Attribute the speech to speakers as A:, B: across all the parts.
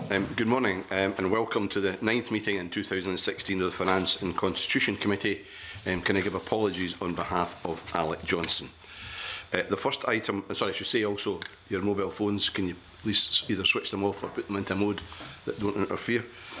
A: Good morning and welcome to the 9th meeting in 2016 of the Finance and Constitution Committee. Can I give apologies on behalf of Alec Johnson? The first item, sorry, I should say also your mobile phones, can you please either switch them off or put them into mode that don't interfere?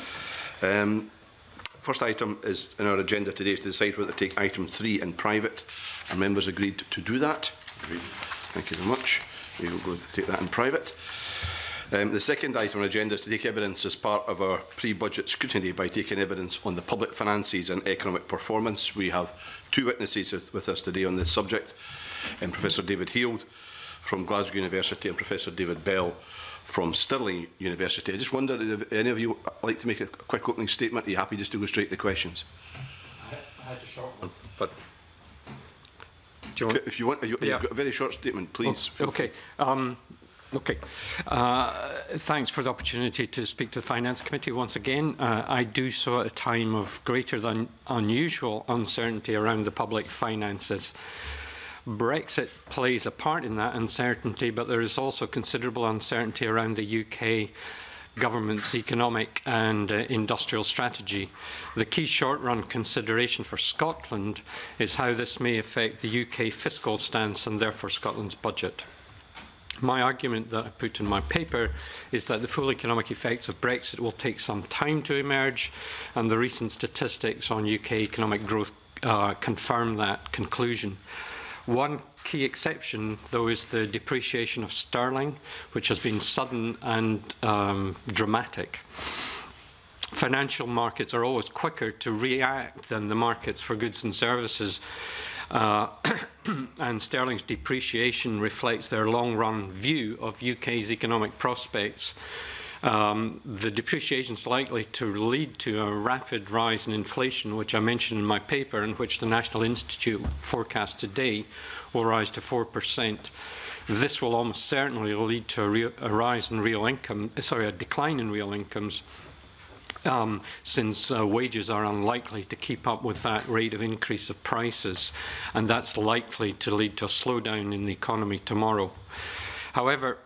A: First item is in our agenda today is to decide whether to take item 3 in private. Our members agreed to do that. Agreed. Thank you very much. We will go take that in private. The second item on the agenda is to take evidence as part of our pre-budget scrutiny by taking evidence on the public finances and economic performance. We have two witnesses with us today on this subject, Professor David Heald from Glasgow University and Professor David Bell from Stirling University. I just wondered if any of you would like to make a quick opening statement. Are you happy just to go straight to questions?
B: I had a short one, but do you want?
A: If you want, you've got a very short statement, please.
B: Oh, okay. Thanks for the opportunity to speak to the Finance Committee once again. I do so at a time of greater than unusual uncertainty around the public finances. Brexit plays a part in that uncertainty, but there is also considerable uncertainty around the UK government's economic and industrial strategy. The key short-run consideration for Scotland is how this may affect the UK fiscal stance and therefore Scotland's budget. My argument that I put in my paper is that the full economic effects of Brexit will take some time to emerge, and the recent statistics on UK economic growth confirm that conclusion. One key exception, though, is the depreciation of sterling, which has been sudden and dramatic. Financial markets are always quicker to react than the markets for goods and services, and sterling's depreciation reflects their long-run view of UK's economic prospects. The depreciation is likely to lead to a rapid rise in inflation, which I mentioned in my paper, in which the National Institute forecast today will rise to 4%. This will almost certainly lead to a decline in real incomes, since wages are unlikely to keep up with that rate of increase of prices, and that's likely to lead to a slowdown in the economy tomorrow. However,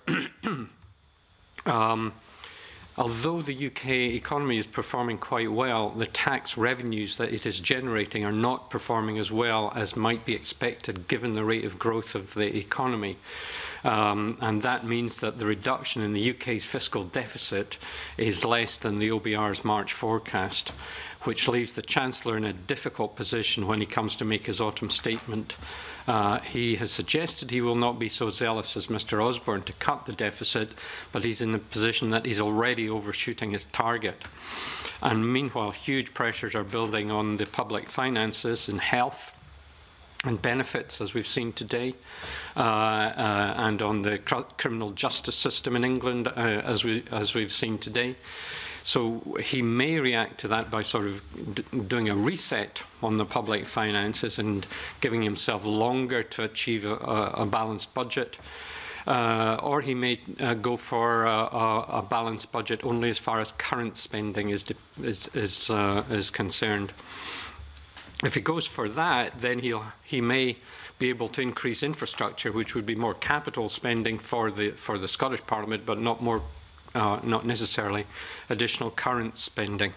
B: although the UK economy is performing quite well, the tax revenues that it is generating are not performing as well as might be expected given the rate of growth of the economy. And that means that the reduction in the UK's fiscal deficit is less than the OBR's March forecast, which leaves the Chancellor in a difficult position when he comes to make his autumn statement. He has suggested he will not be so zealous as Mr Osborne to cut the deficit, but he's in a position that he's already overshooting his target. And meanwhile, huge pressures are building on the public finances and health and benefits, as we've seen today, and on the criminal justice system in England, as we've seen today. So he may react to that by sort of doing a reset on the public finances and giving himself longer to achieve a balanced budget. Or he may go for a balanced budget only as far as current spending is concerned. If he goes for that, then he may be able to increase infrastructure, which would be more capital spending for the Scottish Parliament, but not necessarily additional current spending.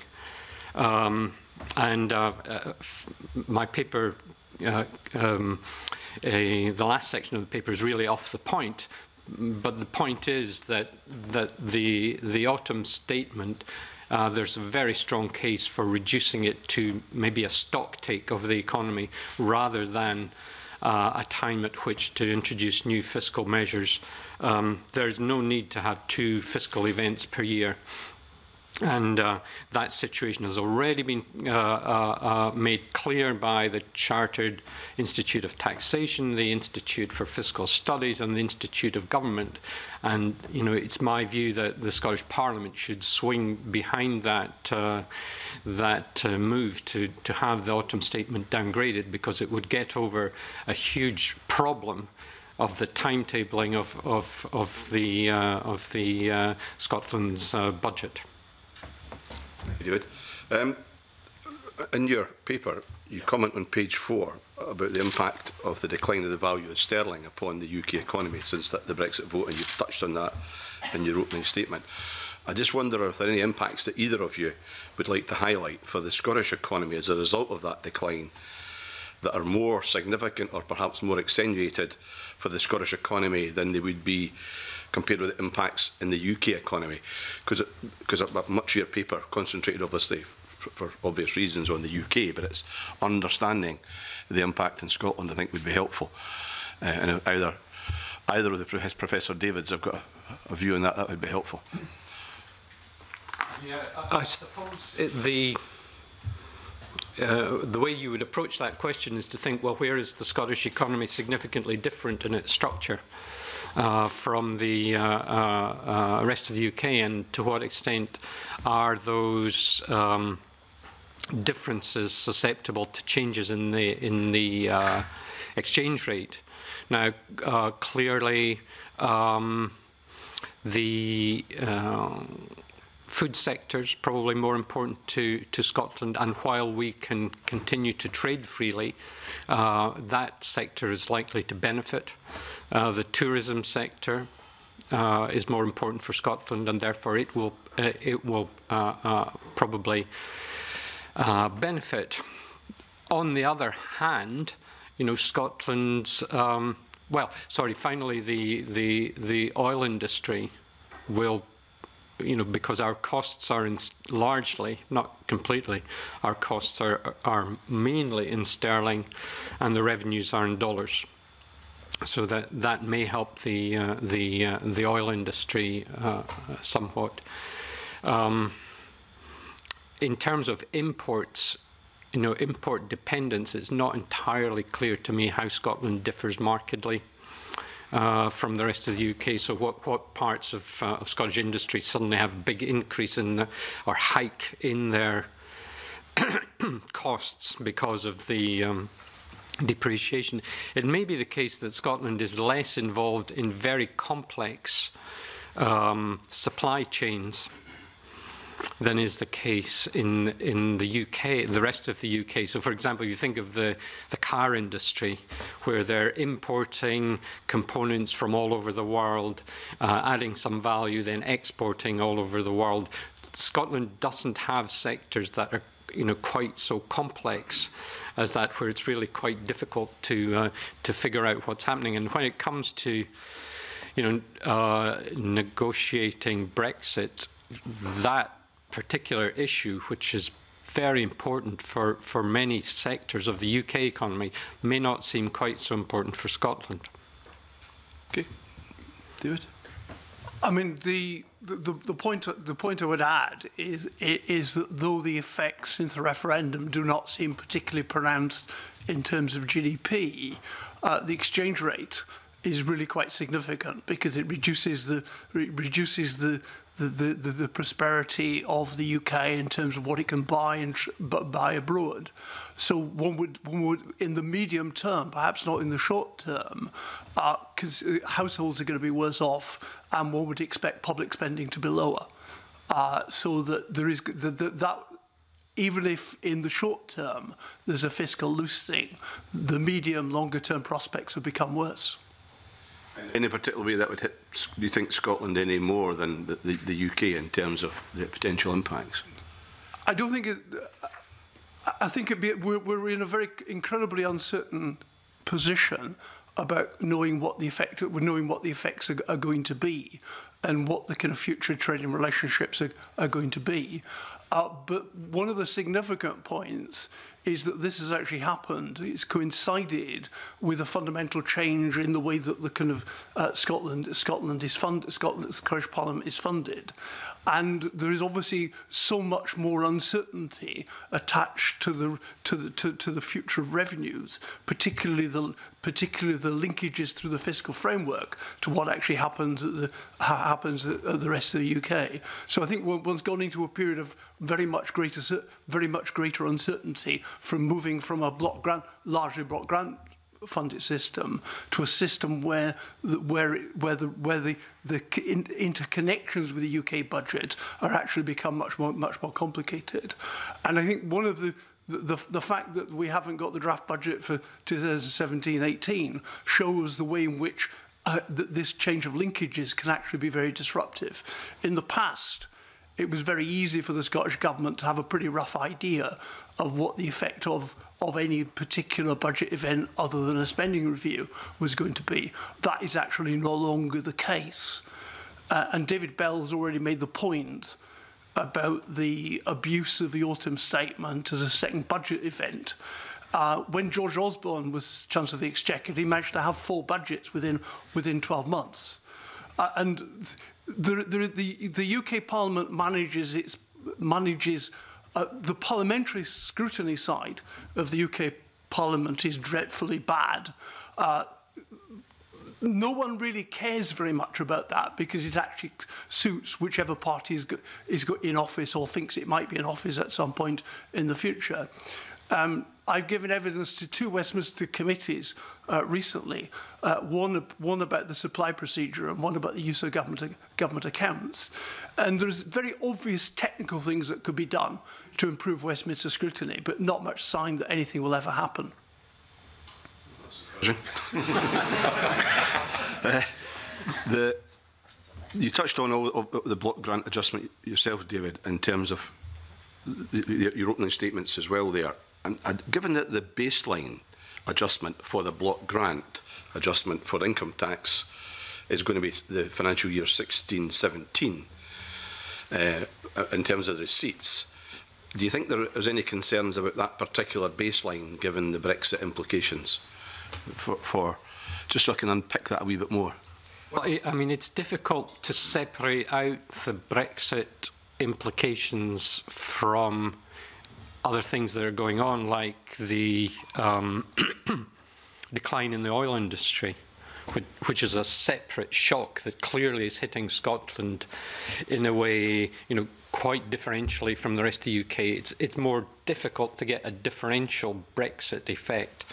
B: My paper, the last section of the paper is really off the point, but the point is that the autumn statement, there's a very strong case for reducing it to maybe a stock take of the economy rather than a time at which to introduce new fiscal measures. There's no need to have two fiscal events per year. And that situation has already been made clear by the Chartered Institute of Taxation, the Institute for Fiscal Studies, and the Institute of Government. And it's my view that the Scottish Parliament should swing behind that move to have the autumn statement downgraded, because it would get over a huge problem of the timetabling of the Scotland's budget.
A: Thank you, David. In your paper, you comment on page 4 about the impact of the decline of the value of sterling upon the UK economy since the Brexit vote, and you've touched on that in your opening statement. I just wonder if there are any impacts that either of you would like to highlight for the Scottish economy as a result of that decline that are more significant or perhaps more accentuated for the Scottish economy than they would be compared with the impacts in the UK economy. Because much of your paper concentrated obviously for obvious reasons on the UK, but it's understanding the impact in Scotland I think would be helpful. And either of Professor Davids have got a view on that, that would be helpful.
B: Yeah, I suppose the way you would approach that question is to think, well, where is the Scottish economy significantly different in its structure from the rest of the UK, and to what extent are those differences susceptible to changes in the exchange rate? Now, clearly, the food sector is probably more important to Scotland, and while we can continue to trade freely, that sector is likely to benefit. The tourism sector is more important for Scotland, and therefore it will probably benefit. On the other hand, you know, Scotland's finally, the oil industry will, you know, because our costs are largely, not completely, our costs are mainly in sterling, and the revenues are in dollars. So that may help the oil industry somewhat. In terms of imports, you know, import dependence, it's not entirely clear to me how Scotland differs markedly from the rest of the UK. So what parts of Scottish industry suddenly have a big increase in or hike in their costs because of the depreciation? It may be the case that Scotland is less involved in very complex supply chains than is the case in the UK, the rest of the UK. So, for example, you think of the car industry, where they're importing components from all over the world, adding some value, then exporting all over the world. Scotland doesn't have sectors that are, you know, quite so complex as that, where it's really quite difficult to figure out what's happening. And when it comes to, you know, negotiating Brexit, that particular issue, which is very important for many sectors of the UK economy, may not seem quite so important for Scotland.
A: Okay, David.
C: I mean, the point I would add is that though the effects since the referendum do not seem particularly pronounced in terms of GDP, the exchange rate is really quite significant, because it reduces the prosperity of the UK in terms of what it can buy and buy abroad. So one would in the medium term, perhaps not in the short term, because households are going to be worse off, and one would expect public spending to be lower. So that there is that. Even if in the short term there's a fiscal loosening, the medium, longer term prospects would become worse.
A: Any particular way that would hit, do you think, Scotland any more than the UK in terms of the potential impacts?
C: I don't think it. I think we're in a very incredibly uncertain position about knowing what the effects are going to be, and what the kind of future trading relationships are going to be. But one of the significant points is that this has actually happened. It's coincided with a fundamental change in the way that the kind of Scotland is funded, the Scottish Parliament is funded, and there is obviously so much more uncertainty attached to the future of revenues, particularly the linkages through the fiscal framework to what actually happens at the rest of the UK. So I think one's gone into a period of very much greater uncertainty from moving from a largely block grant funded system to a system where the interconnections with the UK budget are actually become much more complicated. And I think one of the fact that we haven't got the draft budget for 2017-18 shows the way in which this change of linkages can actually be very disruptive. In the past, it was very easy for the Scottish Government to have a pretty rough idea of what the effect of any particular budget event other than a spending review was going to be. That is actually no longer the case. And David Bell's already made the point about the abuse of the autumn statement as a second budget event. When George Osborne was Chancellor of the Exchequer, he managed to have 4 budgets within 12 months. And the UK Parliament manages the parliamentary scrutiny side of the UK Parliament is dreadfully bad. No one really cares very much about that because it actually suits whichever party is in office or thinks it might be in office at some point in the future. I've given evidence to 2 Westminster committees recently, one about the supply procedure and one about the use of government accounts. And there's very obvious technical things that could be done to improve Westminster scrutiny, but not much sign that anything will ever happen.
A: You touched on all of the block grant adjustment yourself, David, in terms of your opening statements as well there. And given that the baseline adjustment for the block grant adjustment for income tax is going to be the financial year 16-17 in terms of the receipts, do you think there is any concerns about that particular baseline given the Brexit implications? Just so I can unpick that a wee bit more.
B: Well, I mean, it's difficult to separate out the Brexit implications from other things that are going on, like the decline in the oil industry, which is a separate shock that clearly is hitting Scotland in a way, you know, quite differentially from the rest of the UK. It's more difficult to get a differential Brexit effect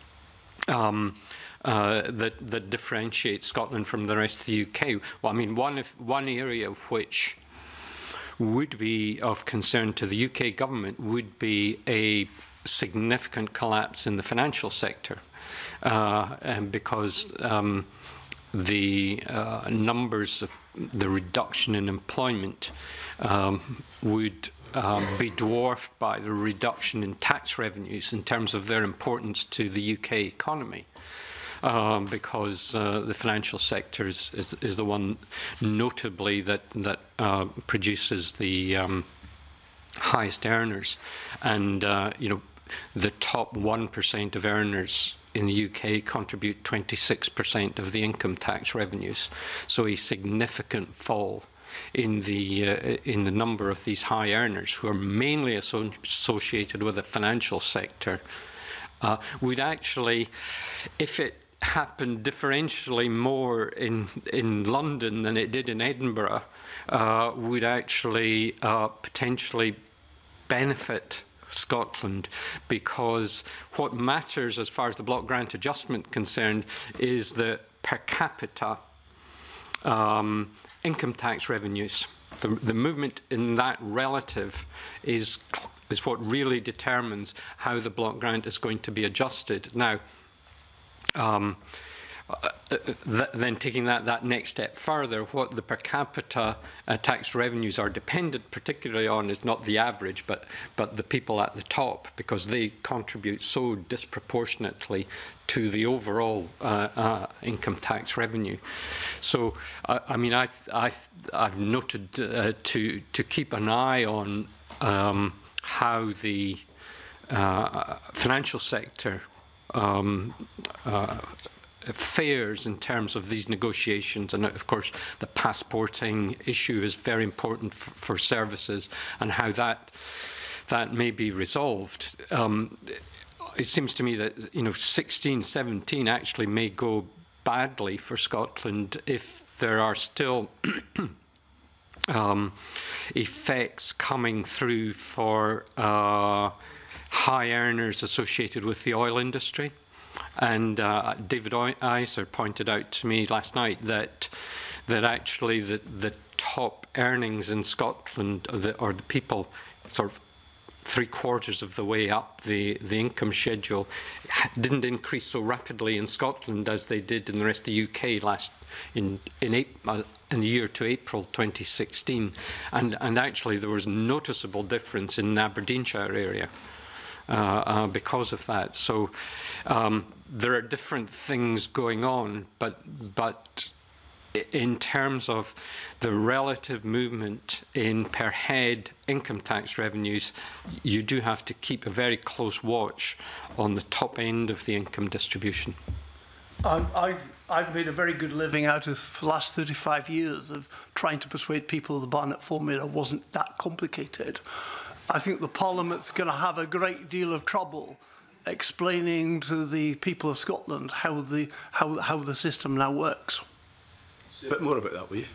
B: that differentiates Scotland from the rest of the UK. Well, I mean, one area which would be of concern to the UK government would be a significant collapse in the financial sector, and because the numbers of the reduction in employment would be dwarfed by the reduction in tax revenues in terms of their importance to the UK economy. Because the financial sector is the one notably that produces the highest earners, and you know, the top 1% of earners in the UK contribute 26% of the income tax revenues. So a significant fall in the number of these high earners, who are mainly associated with the financial sector, would actually, if it happened differentially more in London than it did in Edinburgh, would actually potentially benefit Scotland, because what matters as far as the block grant adjustment concerned is the per capita income tax revenues. The movement in that relative is what really determines how the block grant is going to be adjusted. Now, then taking that next step further, what the per capita tax revenues are dependent particularly on is not the average, but the people at the top, because they contribute so disproportionately to the overall income tax revenue. So, I mean, I've noted to keep an eye on how the financial sector fares in terms of these negotiations, and of course the passporting issue is very important for services, and how that may be resolved. It seems to me that, you know, 16-17 actually may go badly for Scotland if there are still effects coming through for high earners associated with the oil industry. And David Iser pointed out to me last night that actually the top earnings in Scotland, or the people sort of 3/4 of the way up the income schedule didn't increase so rapidly in Scotland as they did in the rest of the UK in the year to April 2016. And actually there was noticeable difference in the Aberdeenshire area because of that. So there are different things going on, but in terms of the relative movement in per head income tax revenues, you do have to keep a very close watch on the top end of the income distribution.
C: I've made a very good living out of the last 35 years of trying to persuade people the Barnett formula wasn't that complicated. I think the Parliament's going to have a great deal of trouble explaining to the people of Scotland how the system now works.
A: A bit more about that, will you?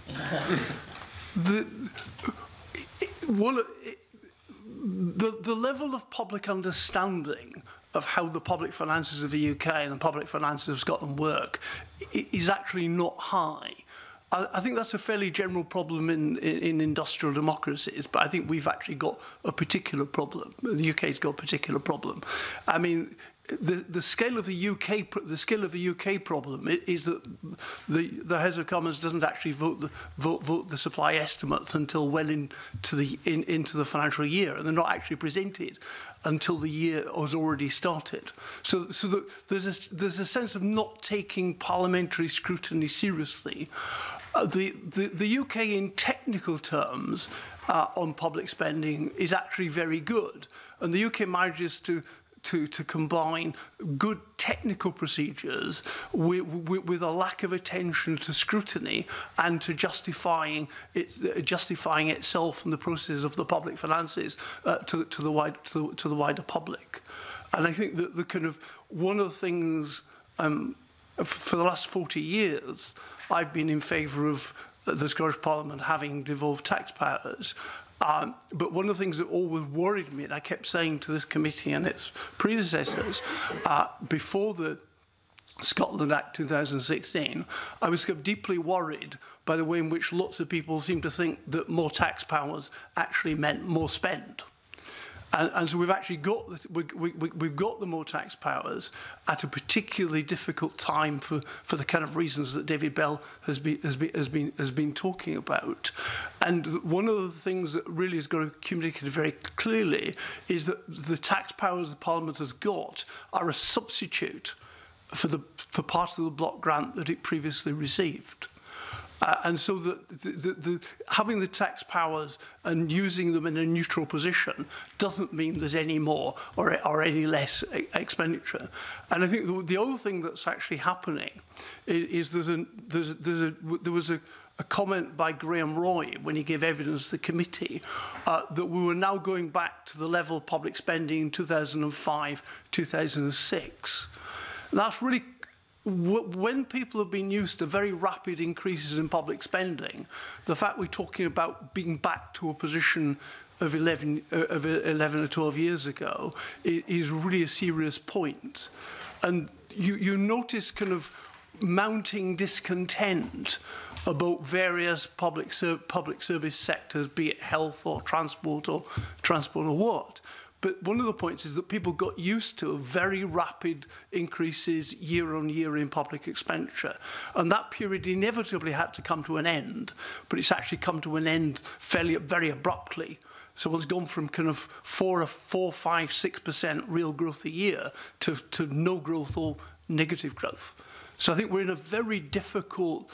C: The level of public understanding of how the public finances of the UK and the public finances of Scotland work is actually not high. I think that's a fairly general problem in industrial democracies, but I think we've actually got a particular problem. The UK's got a particular problem. I mean, the scale of the UK problem is that the House of Commons doesn't actually vote the supply estimates until well into the financial year, and they're not actually presented until the year has already started. So there's a sense of not taking parliamentary scrutiny seriously. The UK, in technical terms, on public spending is actually very good, and the UK manages to combine good technical procedures with a lack of attention to scrutiny and to justifying itself and the process of the public finances to the wider public. And I think that one of the things for the last 40 years I've been in favour of the Scottish Parliament having devolved tax powers. But one of the things that always worried me, and I kept saying to this committee and its predecessors, before the Scotland Act 2016, I was deeply worried by the way in which lots of people seem to think that more tax powers actually meant more spend. And so we've actually got we've got the more tax powers at a particularly difficult time for the kind of reasons that David Bell has been talking about. And one of the things that really has got to communicate very clearly is that the tax powers the Parliament has got are a substitute for part of the block grant that it previously received. And so having the tax powers and using them in a neutral position doesn't mean there's any more or any less expenditure. And I think the other thing that's actually happening is there was a comment by Graham Roy when he gave evidence to the committee that we were now going back to the level of public spending in 2005, 2006. And that's really when people have been used to very rapid increases in public spending, the fact we're talking about being back to a position of 11 or 12 years ago is really a serious point. And you notice kind of mounting discontent about various public service sectors, be it health or transport or what. But one of the points is that people got used to very rapid increases year on year in public expenditure. And that period inevitably had to come to an end, but it's actually come to an end very abruptly. So it's gone from kind of 4, 5, 6% real growth a year to no growth or negative growth. So I think we're in a very difficult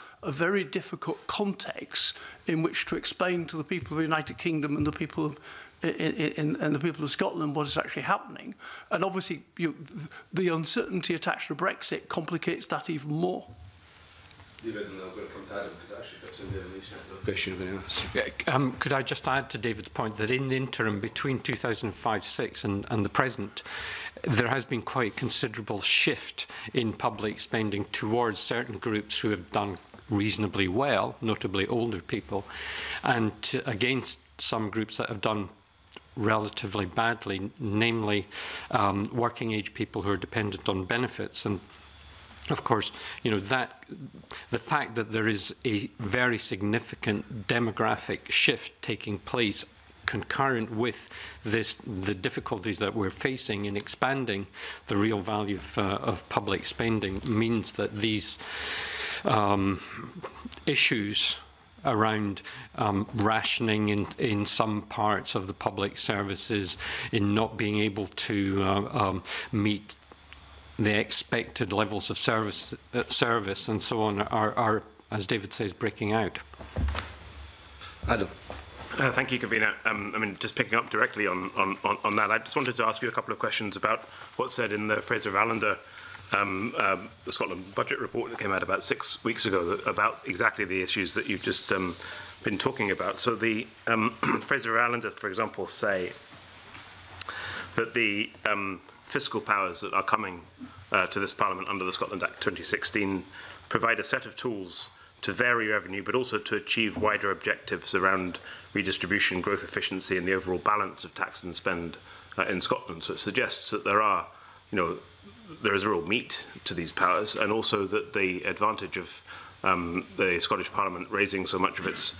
C: context in which to explain to the people of the United Kingdom and the people of the people of Scotland what is actually happening. And obviously, the uncertainty attached to Brexit complicates that even more.
A: David, and I'm going to come to Adam because it actually fits in there in the question I'm going to ask.
B: Could I just add to David's point that in the interim between 2005-06 and the present, there has been quite a considerable shift in public spending towards certain groups who have done reasonably well, notably older people, and against some groups that have done relatively badly, namely working age people who are dependent on benefits. And of course, that the fact that there is a very significant demographic shift taking place concurrent with the difficulties that we're facing in expanding the real value of public spending means that these issues around rationing in some parts of the public services, in not being able to meet the expected levels of service and so on are, as David says, breaking out.
A: Adam.
D: Thank you, Convener. I mean, just picking up directly on that, I just wanted to ask you a couple of questions about what's said in the Fraser of Allender the Scotland budget report that came out about 6 weeks ago about exactly the issues that you've just been talking about. So the Fraser of Allender, for example, say that the fiscal powers that are coming to this Parliament under the Scotland Act 2016 provide a set of tools to vary revenue, but also to achieve wider objectives around redistribution, growth efficiency, and the overall balance of tax and spend in Scotland. So it suggests that there is real meat to these powers, and also that the advantage of the Scottish Parliament raising so much of its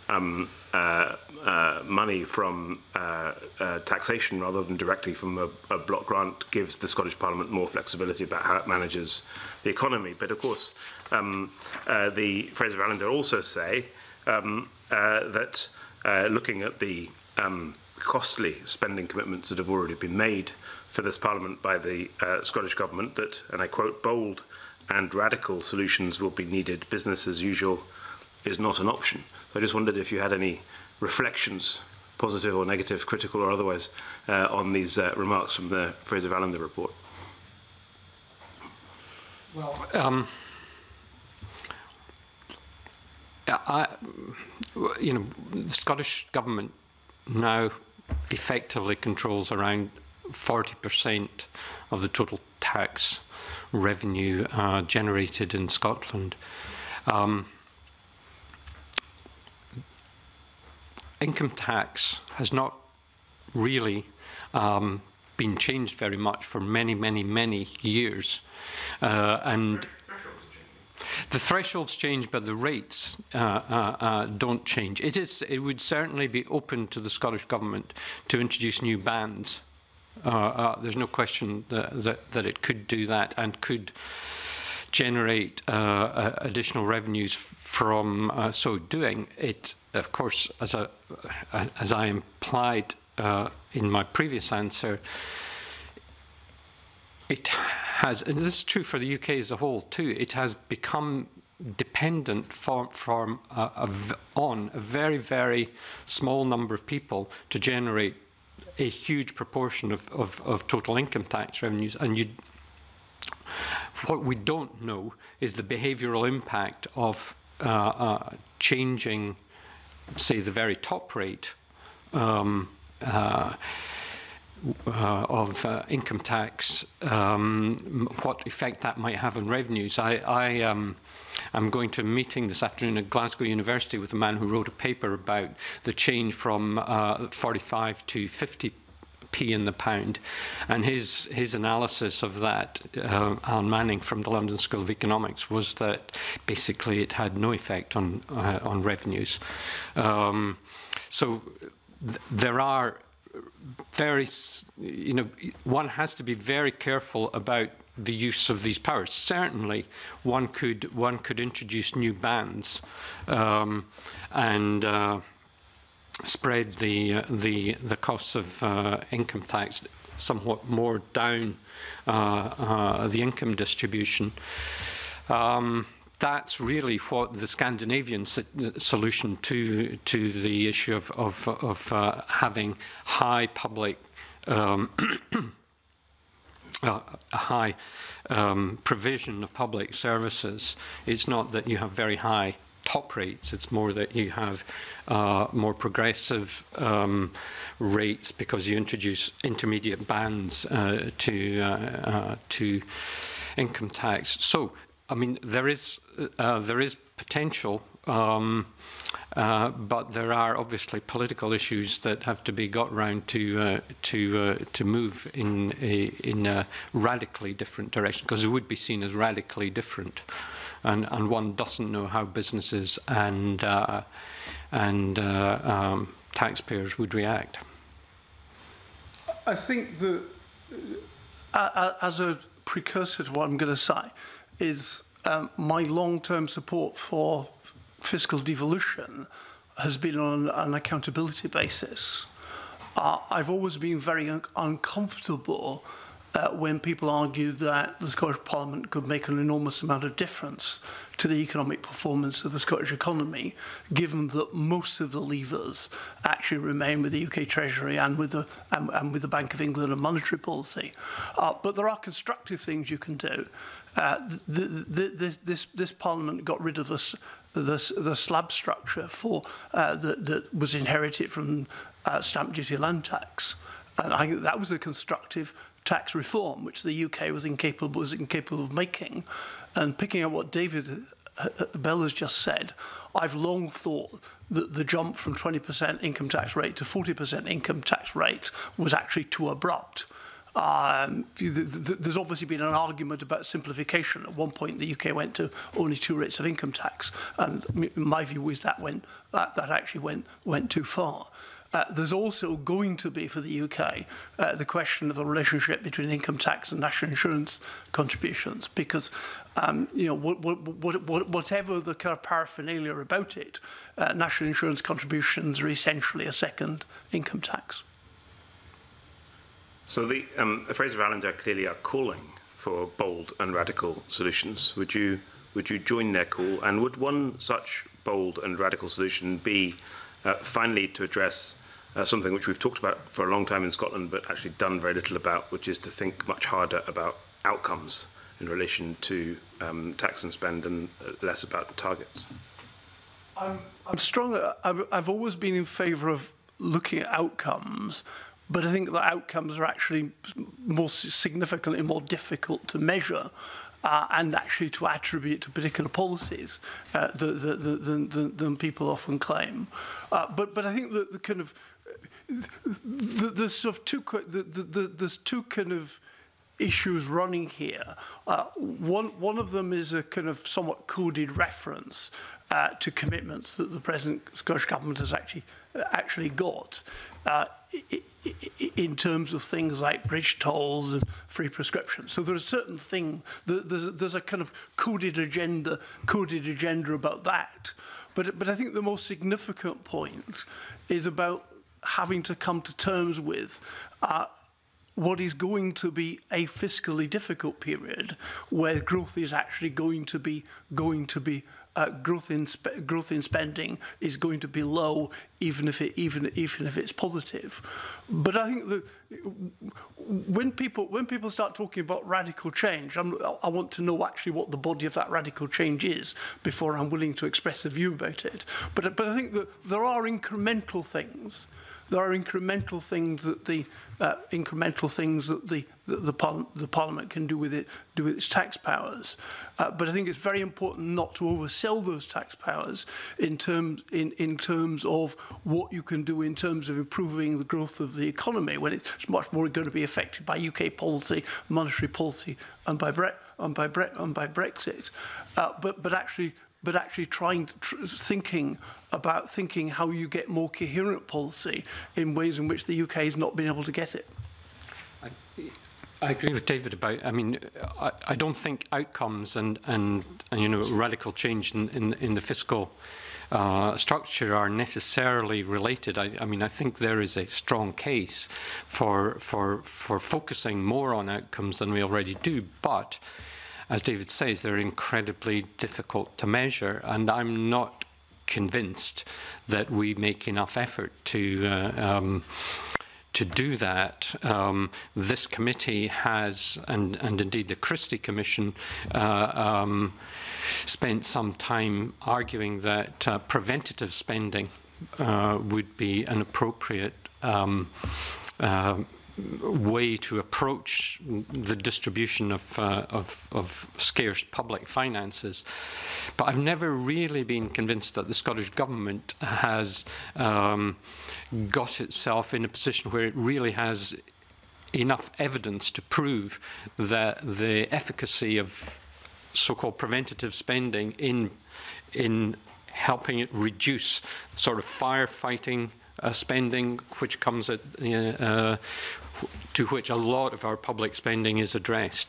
D: money from taxation rather than directly from a block grant gives the Scottish Parliament more flexibility about how it manages the economy. But of course, the Fraser of Allender also say that looking at the costly spending commitments that have already been made for this Parliament by the Scottish Government, that, and I quote, bold and radical solutions will be needed. Business as usual is not an option. So I just wondered if you had any reflections, positive or negative, critical or otherwise, on these remarks from the Fraser of Allender report.
B: Well, the Scottish Government now effectively controls around 40% of the total tax revenue generated in Scotland. Income tax has not really been changed very much for many, many, many years. And the thresholds change, but the rates don't change. It would certainly be open to the Scottish Government to introduce new bands. There's no question that it could do that and could generate additional revenues from so doing. It, of course, as I implied in my previous answer, it has, and this is true for the UK as a whole too, it has become dependent on a very, very small number of people to generate a huge proportion of total income tax revenues. And what we don't know is the behavioural impact of changing, say, the very top rate of income tax, what effect that might have on revenues. I'm going to a meeting this afternoon at Glasgow University with a man who wrote a paper about the change from 45 to 50p in the pound, and his analysis of that, Alan Manning from the London School of Economics, was that basically it had no effect on revenues. So there are very, one has to be very careful about the use of these powers. Certainly, one could introduce new bands and spread the costs of income tax somewhat more down the income distribution. That's really what the Scandinavian solution to the issue of having high public a high provision of public services. It's not that you have very high top rates, it's more that you have more progressive rates because you introduce intermediate bands to income tax. So, I mean, there is potential, but there are obviously political issues that have to be got round to move in a radically different direction, because it would be seen as radically different, and one doesn't know how businesses and taxpayers would react.
C: I think that as a precursor to what I'm going to say is my long-term support for fiscal devolution has been on an accountability basis. I've always been very uncomfortable when people argue that the Scottish Parliament could make an enormous amount of difference to the economic performance of the Scottish economy, given that most of the levers actually remain with the UK Treasury and with the Bank of England and monetary policy. But there are constructive things you can do. This Parliament got rid of the slab structure that was inherited from stamp duty land tax, and I think that was a constructive tax reform, which the UK was incapable of making. And picking up what David Bell has just said, I've long thought that the jump from 20% income tax rate to 40% income tax rate was actually too abrupt. There's obviously been an argument about simplification. At one point, the UK went to only 2 rates of income tax, and my view is that actually went too far. There's also going to be for the UK the question of the relationship between income tax and national insurance contributions, because whatever the kind of paraphernalia about it, national insurance contributions are essentially a second income tax.
D: So the Fraser Allender clearly are calling for bold and radical solutions. Would you join their call? And would one such bold and radical solution be finally to address something which we've talked about for a long time in Scotland, but actually done very little about, which is to think much harder about outcomes in relation to tax and spend, and less about targets?
C: I'm strong. I've always been in favour of looking at outcomes, but I think the outcomes are actually more significantly more difficult to measure and actually to attribute to particular policies than people often claim. But I think that the kind of there's sort of there's two kind of issues running here. One of them is a kind of somewhat coded reference to commitments that the present Scottish Government has actually got in terms of things like bridge tolls and free prescription. So there's a certain thing, there's a kind of coded agenda about that. But I think the most significant point is about having to come to terms with what is going to be a fiscally difficult period, where growth is actually going to be growth in spending is going to be low, even if it's positive. But I think that when people start talking about radical change, I want to know actually what the body of that radical change is before I'm willing to express a view about it. But I think that there are incremental things. There are incremental things that the Parliament can do with its tax powers. But I think it's very important not to oversell those tax powers in terms of what you can do in terms of improving the growth of the economy, when it's much more going to be affected by UK policy, monetary policy, and by Brexit. But actually thinking how you get more coherent policy in ways in which the UK has not been able to get it.
B: I agree with David about. I mean, I don't think outcomes and radical change in the fiscal structure are necessarily related. I mean, I think there is a strong case for focusing more on outcomes than we already do, but as David says, they're incredibly difficult to measure, and I'm not convinced that we make enough effort to do that. This committee has, and indeed the Christie Commission, spent some time arguing that preventative spending would be an appropriate way to approach the distribution of scarce public finances. But I've never really been convinced that the Scottish Government has got itself in a position where it really has enough evidence to prove that the efficacy of so-called preventative spending in helping it reduce sort of firefighting spending, which comes at, to which a lot of our public spending is addressed.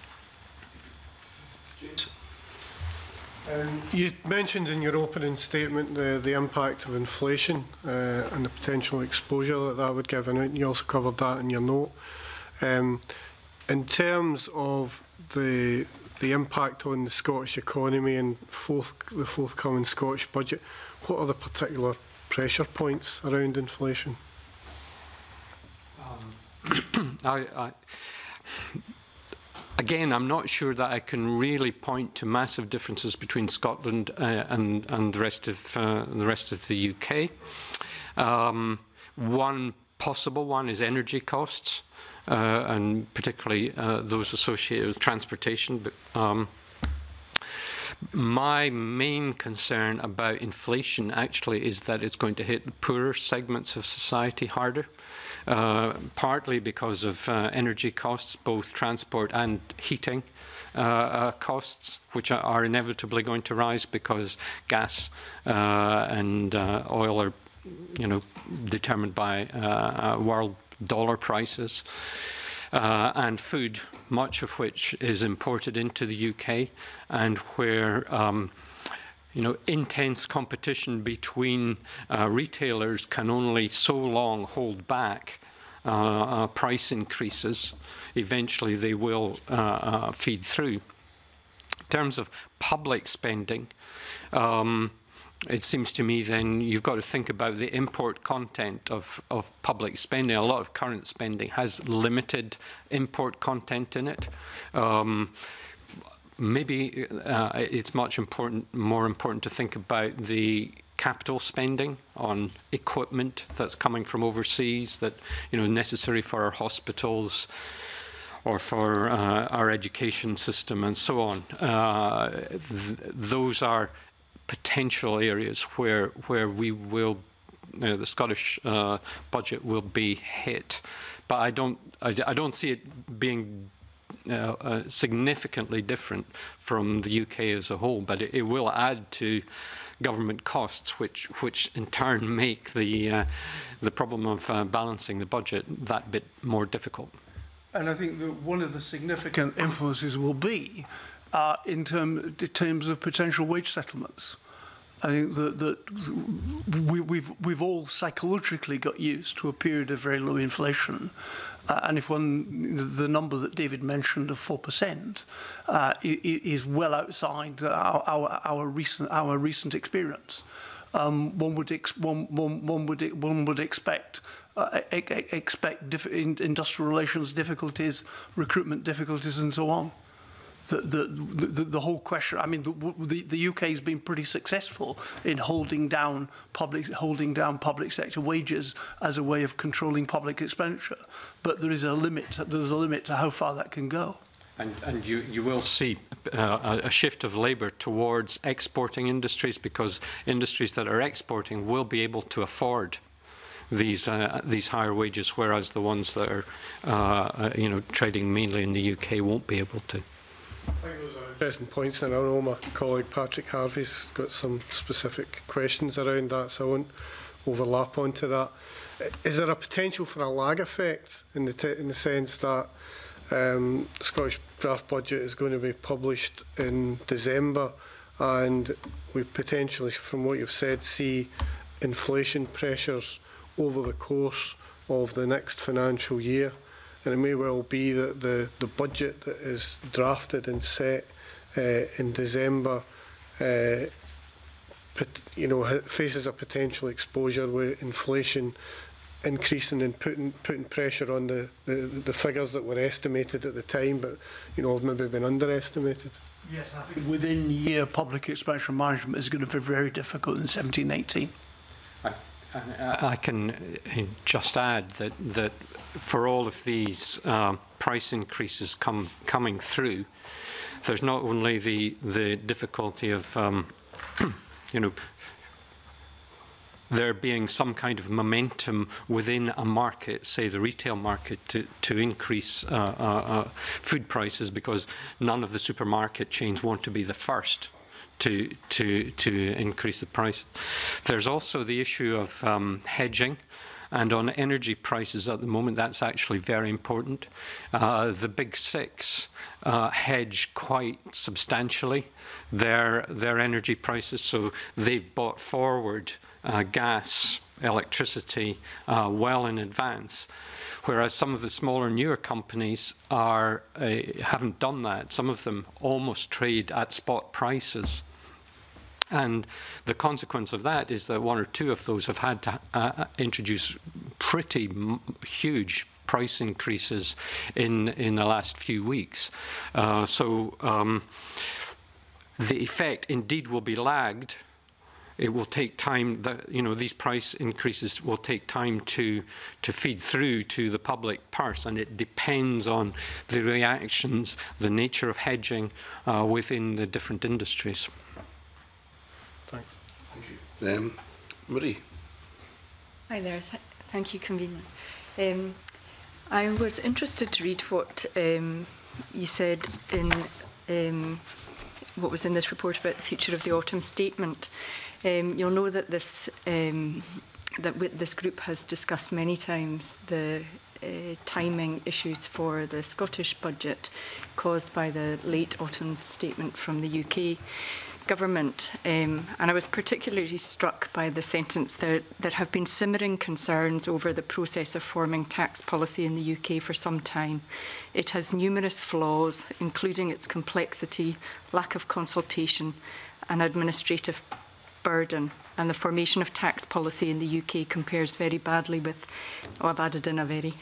E: You mentioned in your opening statement the impact of inflation and the potential exposure that would give, and you also covered that in your note. In terms of the impact on the Scottish economy and the forthcoming Scottish budget, what are the particular pressure points around inflation?
B: Again, I'm not sure that I can really point to massive differences between Scotland and the rest of the UK. One possible one is energy costs, and particularly those associated with transportation. But my main concern about inflation actually is that it's going to hit the poorer segments of society harder. Partly because of energy costs, both transport and heating costs, which are inevitably going to rise because gas and oil are, determined by world dollar prices, and food, much of which is imported into the UK, and where intense competition between retailers can only so long hold back price increases. Eventually they will feed through. In terms of public spending, it seems to me then you've got to think about the import content of public spending. A lot of current spending has limited import content in it. Maybe it's much more important to think about the capital spending on equipment that's coming from overseas, that necessary for our hospitals or for our education system and so on. Those are potential areas where we will, the Scottish budget will be hit, but I don't see it being significantly different from the UK as a whole, but it will add to government costs, which in turn make the problem of balancing the budget that bit more difficult.
C: And I think that one of the significant influences will be in terms of potential wage settlements. I think that we've all psychologically got used to a period of very low inflation, and if the number that David mentioned of 4% is well outside our recent experience. One would expect industrial relations difficulties, recruitment difficulties, and so on. The whole question. I mean, the UK has been pretty successful in holding down public sector wages as a way of controlling public expenditure, but there is a limit. There's a limit to how far that can go.
B: And you will see a shift of labour towards exporting industries, because industries that are exporting will be able to afford these higher wages, whereas the ones that are trading mainly in the UK won't be able to.
E: I think those are interesting points, and I know my colleague Patrick Harvey's got some specific questions around that, so I won't overlap onto that. Is there a potential for a lag effect in the sense that the Scottish draft budget is going to be published in December, and we potentially, from what you've said, see inflation pressures over the course of the next financial year? And it may well be that the budget that is drafted and set in December, faces a potential exposure with inflation increasing and putting pressure on the figures that were estimated at the time, but have maybe been underestimated.
C: Yes, I think within year public expenditure management is going to be very difficult in 17-18.
B: I can just add that for all of these price increases coming through, there's not only the difficulty of there being some kind of momentum within a market, say the retail market, to increase food prices, because none of the supermarket chains want to be the first to increase the price. There's also the issue of hedging. And on energy prices at the moment, that's actually very important. The Big Six hedge quite substantially their energy prices, so they've bought forward gas, electricity well in advance, whereas some of the smaller, newer companies haven't done that. Some of them almost trade at spot prices. And the consequence of that is that one or two of those have had to introduce pretty huge price increases in the last few weeks. The effect indeed will be lagged. It will take time. These price increases will take time to feed through to the public purse, and it depends on the reactions, the nature of hedging within the different industries.
E: Thanks.
A: Thank you. Marie.
F: Hi there. Thank you, Convener. I was interested to read what you said in what was in this report about the future of the autumn statement. You'll know that this group has discussed many times the timing issues for the Scottish budget caused by the late autumn statement from the UK government, and I was particularly struck by the sentence that there have been simmering concerns over the process of forming tax policy in the UK for some time. It has numerous flaws, including its complexity, lack of consultation and administrative burden, and the formation of tax policy in the UK compares very badly with, I've added in a very,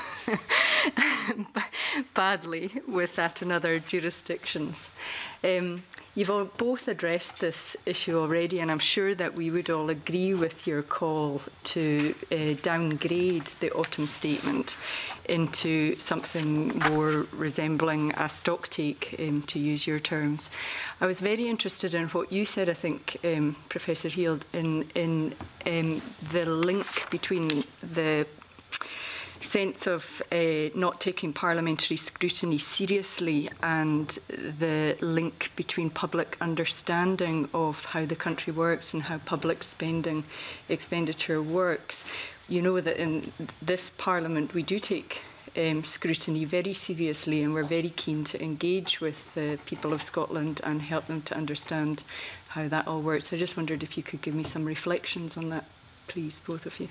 F: badly with that in other jurisdictions. You've all both addressed this issue already, and I'm sure that we would all agree with your call to downgrade the autumn statement into something more resembling a stocktake, to use your terms. I was very interested in what you said, I think, Professor Heald, in the link between the sense of not taking parliamentary scrutiny seriously and the link between public understanding of how the country works and how public expenditure works. You know that in this Parliament we do take scrutiny very seriously, and we're very keen to engage with the people of Scotland and help them to understand how that all works. I just wondered if you could give me some reflections on that, please, both of you.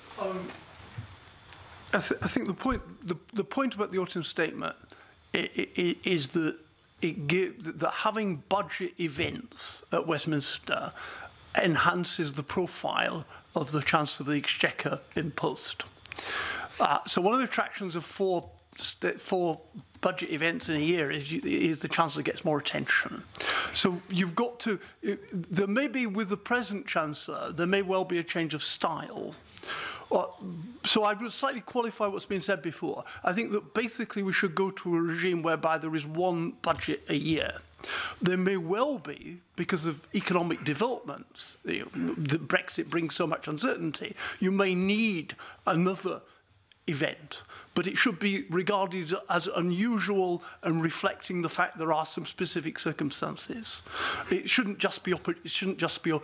C: I think the point about the autumn statement is that that having budget events at Westminster enhances the profile of the Chancellor of the Exchequer in post. So one of the attractions of four budget events in a year is the Chancellor gets more attention. So you've got to, there may be with the present Chancellor, there may well be a change of style. So I would slightly qualify what's been said before. I think that basically we should go to a regime whereby there is one budget a year. There may well be, because of economic developments, the Brexit brings so much uncertainty, you may need another event, but it should be regarded as unusual and reflecting the fact there are some specific circumstances. It shouldn't just be opportunistic.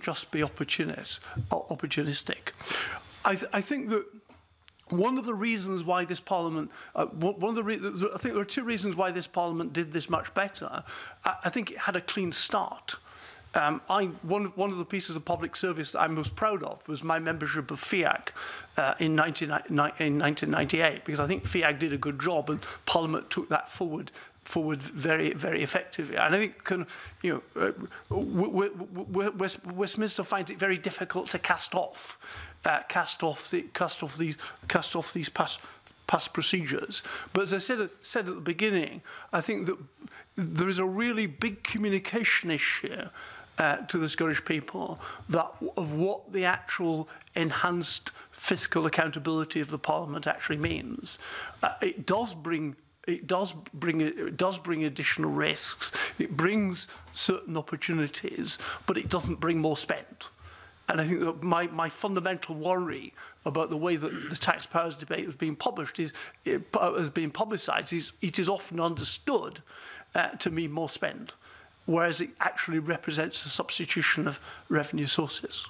C: I think that one of the reasons why this Parliament, I think there are two reasons why this Parliament did this much better. I think it had a clean start. One of the pieces of public service that I'm most proud of was my membership of FIAC in 1998, because I think FIAC did a good job and Parliament took that forward very, very effectively. And I think Westminster finds it very difficult to cast off these past procedures. But as I said at the beginning, I think that there is a really big communication issue to the Scottish people of what the actual enhanced fiscal accountability of the Parliament actually means. It does bring additional risks. It brings certain opportunities, but it doesn't bring more spend. And I think that my fundamental worry about the way that the tax powers debate has been publicised is it is often understood to mean more spend. whereas it actually represents a substitution of revenue sources.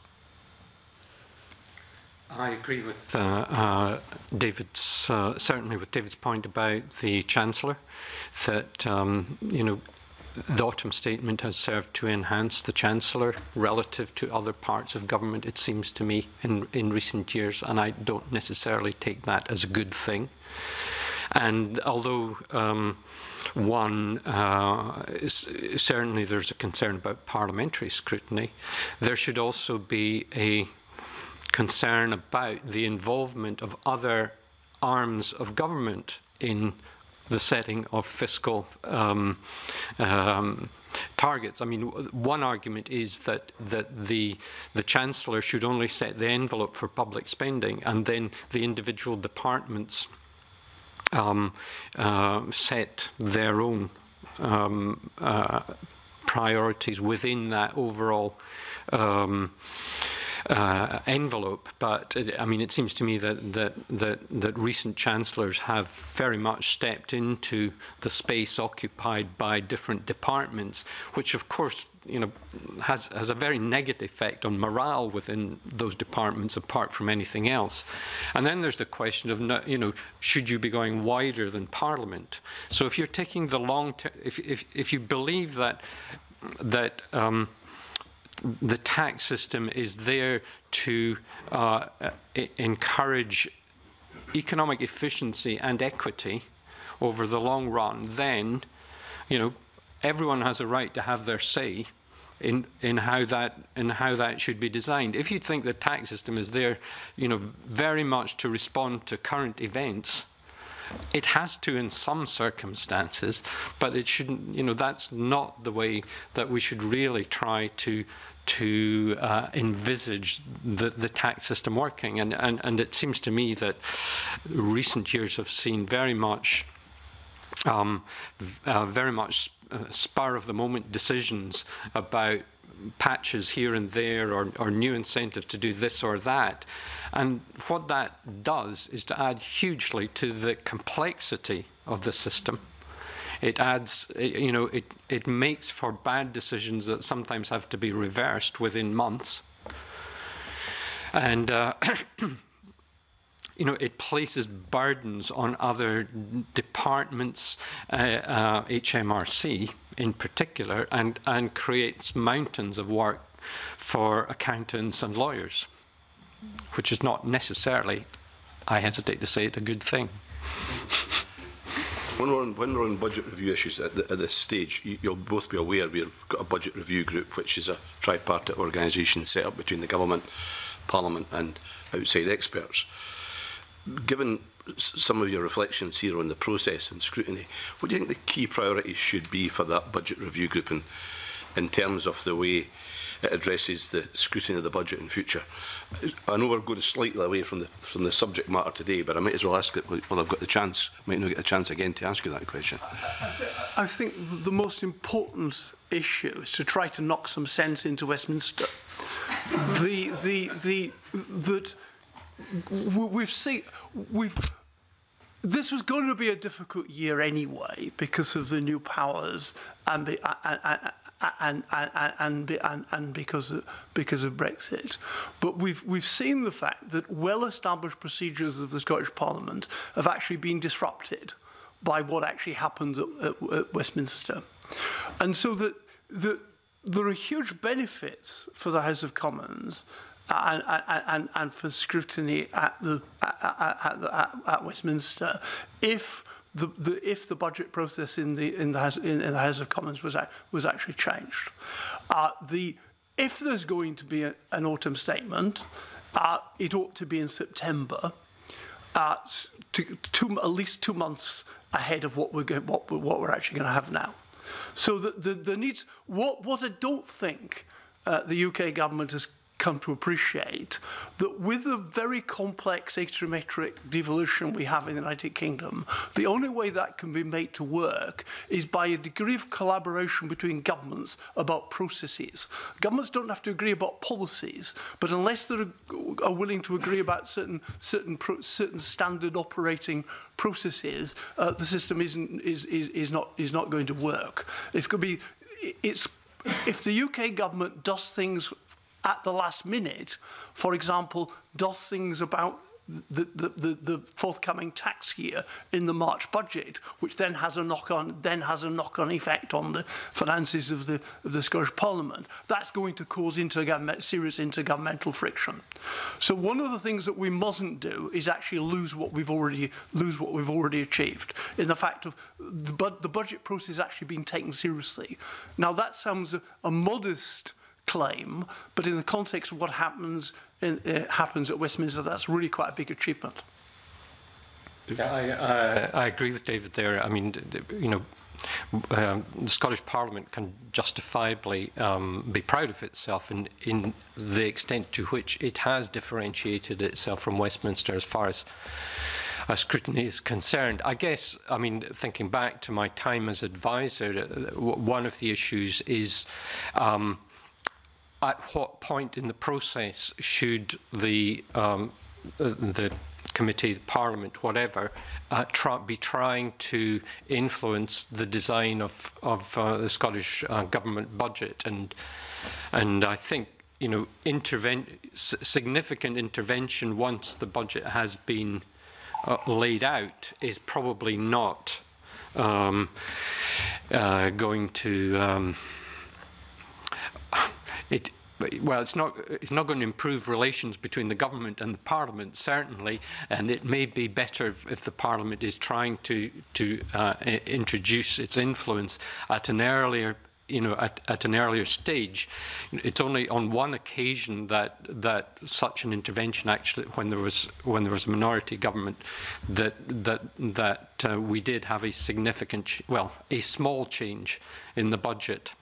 B: I agree with David's, certainly with David's point about the Chancellor, that, you know, the Autumn Statement has served to enhance the Chancellor relative to other parts of government, it seems to me, in recent years, and I don't necessarily take that as a good thing. And although certainly there's a concern about parliamentary scrutiny, there should also be a concern about the involvement of other arms of government in the setting of fiscal targets. I mean, one argument is that the Chancellor should only set the envelope for public spending, and then the individual departments set their own priorities within that overall envelope. But I mean, it seems to me that recent chancellors have very much stepped into the space occupied by different departments, which of course, you know, has a very negative effect on morale within those departments, apart from anything else. And then there's the question of, you know, should you be going wider than Parliament? So if you're taking the long term, if you believe that the tax system is there to encourage economic efficiency and equity over the long run, then, you know, everyone has a right to have their say in how that should be designed. If you think the tax system is there, you know, very much to respond to current events, it has to in some circumstances, but it shouldn't, you know, that's not the way that we should really try to envisage the tax system working. And it seems to me that recent years have seen very much spur of the moment decisions about patches here and there, or new incentives to do this or that. And what that does is to add hugely to the complexity of the system. It adds, you know, it makes for bad decisions that sometimes have to be reversed within months. And you know, it places burdens on other departments, HMRC in particular, and creates mountains of work for accountants and lawyers, which is not necessarily, I hesitate to say it, a good thing.
A: When we're on budget review issues at this stage, you'll both be aware we've got a budget review group, which is a tripartite organisation set up between the government, Parliament and outside experts. Given some of your reflections here on the process and scrutiny, what do you think the key priorities should be for that budget review group in terms of the way it addresses the scrutiny of the budget in future? I know we're going slightly away from the subject matter today, but I might as well ask it while I've got the chance. I might not get the chance again to ask you that question.
C: I think the most important issue is to try to knock some sense into Westminster. This was going to be a difficult year anyway because of the new powers and because of Brexit. But we've seen the fact that well-established procedures of the Scottish Parliament have actually been disrupted by what actually happened at Westminster, and so that there are huge benefits for the House of Commons and for scrutiny at Westminster if the budget process in the House of Commons was actually changed. If there's going to be an autumn statement, it ought to be in September, at least 2 months ahead of what we're actually going to have now. So the needs. What I don't think the UK government has come to appreciate, that with the very complex asymmetric devolution we have in the United Kingdom, the only way that can be made to work is by a degree of collaboration between governments about processes. Governments don't have to agree about policies, but unless they are willing to agree about certain standard operating processes, the system is not going to work. It's going to be. if the UK government does things at the last minute, for example, does things about the forthcoming tax year in the March budget, which then has a knock-on effect on the finances of the Scottish Parliament, that's going to cause serious intergovernmental friction. So one of the things that we mustn't do is actually lose what we've already achieved in the fact of the budget process actually being taken seriously. Now that sounds a modest claim, but in the context of what happens at Westminster, that's really quite a big achievement.
B: Yeah, I agree with David there. I mean, you know, the Scottish Parliament can justifiably be proud of itself in the extent to which it has differentiated itself from Westminster as far as scrutiny is concerned. I guess, I mean, thinking back to my time as advisor, one of the issues is at what point in the process should the committee, the Parliament, whatever, be trying to influence the design of the Scottish government budget, and I think, you know, significant intervention once the budget has been laid out is probably not going to. Well, it's not going to improve relations between the government and the Parliament, certainly, and it may be better if the Parliament is trying to introduce its influence at an earlier, at an earlier stage. It's only on one occasion that such an intervention, actually, when there was a minority government, that we did have a significant, a small change in the budget.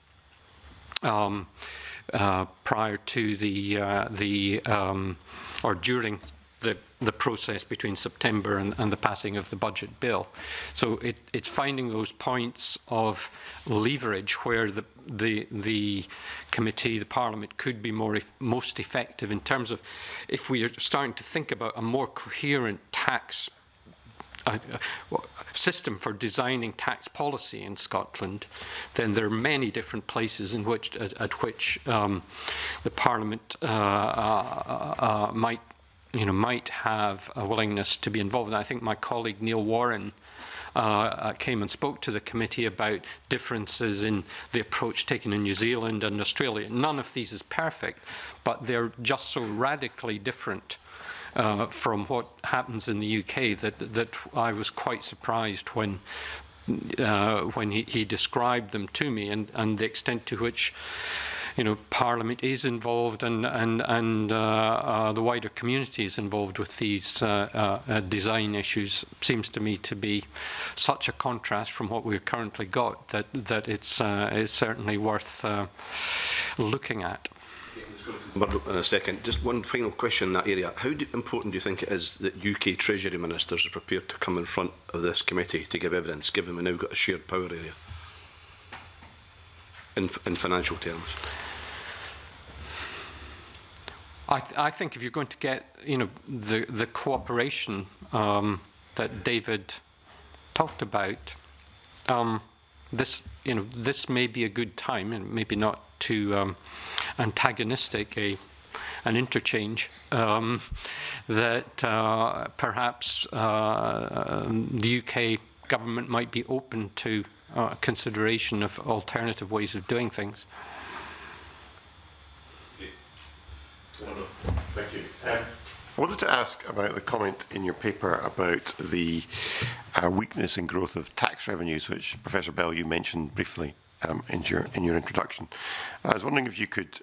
B: Prior to or during the process between September and the passing of the budget bill. So it's finding those points of leverage where the committee, the Parliament, could be most effective in terms of, if we are starting to think about a more coherent tax system for designing tax policy in Scotland, then there are many different places in which at which the Parliament might have a willingness to be involved. And I think my colleague Neil Warren came and spoke to the committee about differences in the approach taken in New Zealand and Australia. None of these is perfect, but they're just so radically different from what happens in the UK that I was quite surprised when he described them to me, and the extent to which, you know, Parliament is involved and the wider community is involved with these design issues seems to me to be such a contrast from what we've currently got that it's certainly worth looking at.
A: In a second, just one final question in that area. How important do you think it is that UK Treasury Ministers are prepared to come in front of this committee to give evidence, given we've now got a shared power area in financial terms?
B: I think if you're going to get, you know, the cooperation that David talked about, this may be a good time, and maybe not too antagonistic an interchange, that perhaps the UK government might be open to consideration of alternative ways of doing things.
G: Thank you. I wanted to ask about the comment in your paper about the weakness in growth of tax revenues, which Professor Bell, you mentioned briefly in your introduction. I was wondering if you could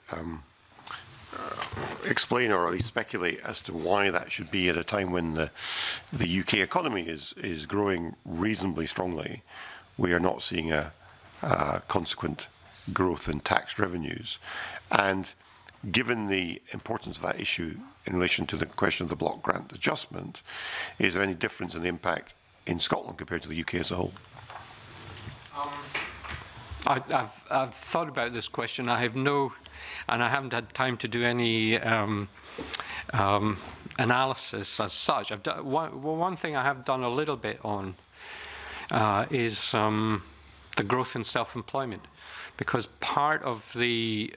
G: explain or at least speculate as to why that should be at a time when the UK economy is growing reasonably strongly. We are not seeing a consequent growth in tax revenues. And given the importance of that issue in relation to the question of the block grant adjustment, is there any difference in the impact in Scotland compared to the UK as a whole?
B: I've thought about this question. I haven't had time to do any analysis as such. One thing I have done a little bit on is the growth in self-employment, because part of the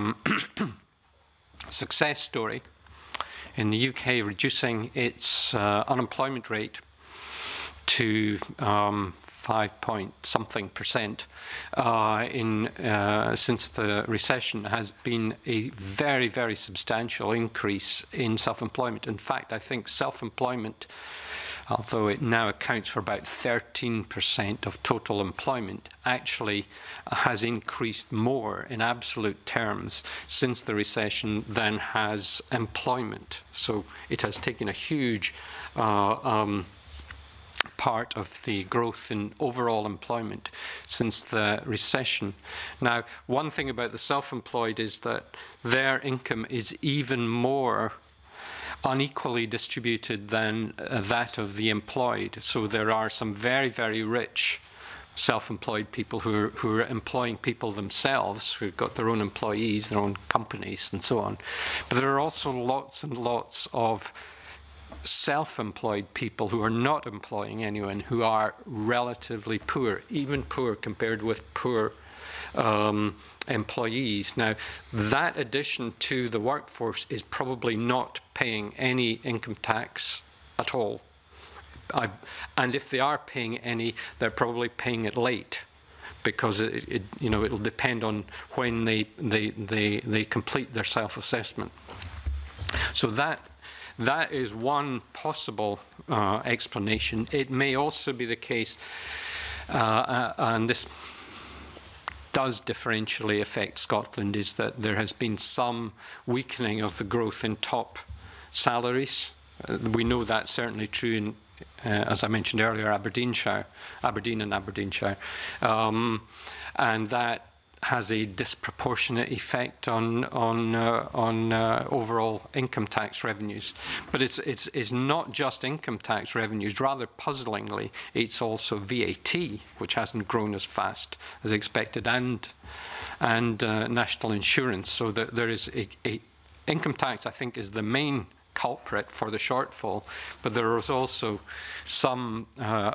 B: success story in the UK reducing its unemployment rate to 5-point-something% since the recession has been a very, very substantial increase in self-employment. In fact, I think self-employment, although it now accounts for about 13% of total employment, actually has increased more in absolute terms since the recession than has employment. So it has taken a huge part of the growth in overall employment since the recession. Now, one thing about the self-employed is that their income is even more unequally distributed than that of the employed. So there are some very, very rich self-employed people who are employing people themselves, who've got their own employees, their own companies, and so on. But there are also lots and lots of self-employed people who are not employing anyone, who are relatively poor, even poor compared with poor employees. Now, that addition to the workforce is probably not paying any income tax at all. And if they are paying any, they're probably paying it late, because it'll depend on when they complete their self-assessment. So that is one possible explanation. It may also be the case, and this does differentially affect Scotland, is that there has been some weakening of the growth in top salaries. We know that's certainly true in, as I mentioned earlier, Aberdeen and Aberdeenshire, and that has a disproportionate effect on overall income tax revenues. But it's not just income tax revenues. Rather puzzlingly, it's also VAT, which hasn't grown as fast as expected, and national insurance. So there is a income tax, I think, is the main culprit for the shortfall. But there is also some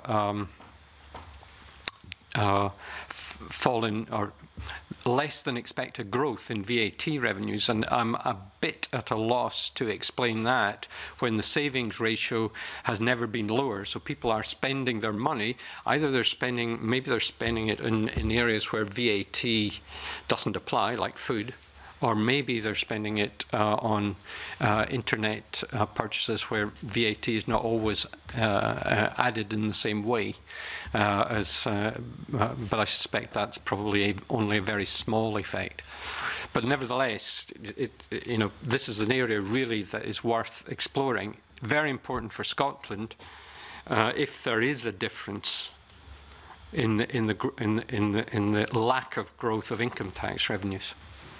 B: fallen or less than expected growth in VAT revenues, and I'm a bit at a loss to explain that when the savings ratio has never been lower. So people are spending their money, maybe they're spending it in areas where VAT doesn't apply, like food, or maybe they're spending it on internet purchases where VAT is not always added in the same way. But I suspect that's probably only a very small effect. But nevertheless, this is an area really that is worth exploring. Very important for Scotland, if there is a difference in the lack of growth of income tax revenues.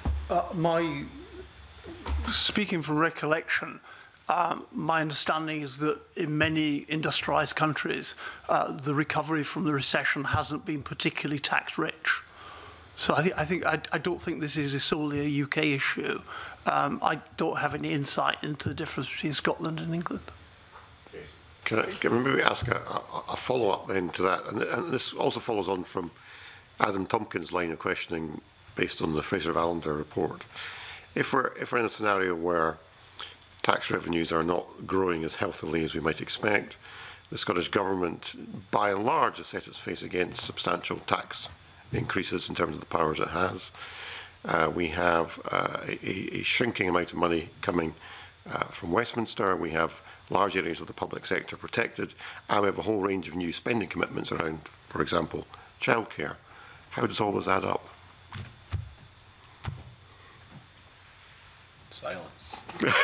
C: Speaking from recollection, my understanding is that in many industrialised countries, the recovery from the recession hasn't been particularly tax-rich. So I don't think this is solely a UK issue. I don't have any insight into the difference between Scotland and England.
G: Can I maybe ask a follow-up then to that? And this also follows on from Adam Tompkins' line of questioning based on the Fraser-Vallender report. If we're in a scenario where tax revenues are not growing as healthily as we might expect, the Scottish Government, by and large, has set its face against substantial tax increases in terms of the powers it has. We have a shrinking amount of money coming from Westminster. We have large areas of the public sector protected, and we have a whole range of new spending commitments around, for example, childcare. How does all this add up?
A: Silence.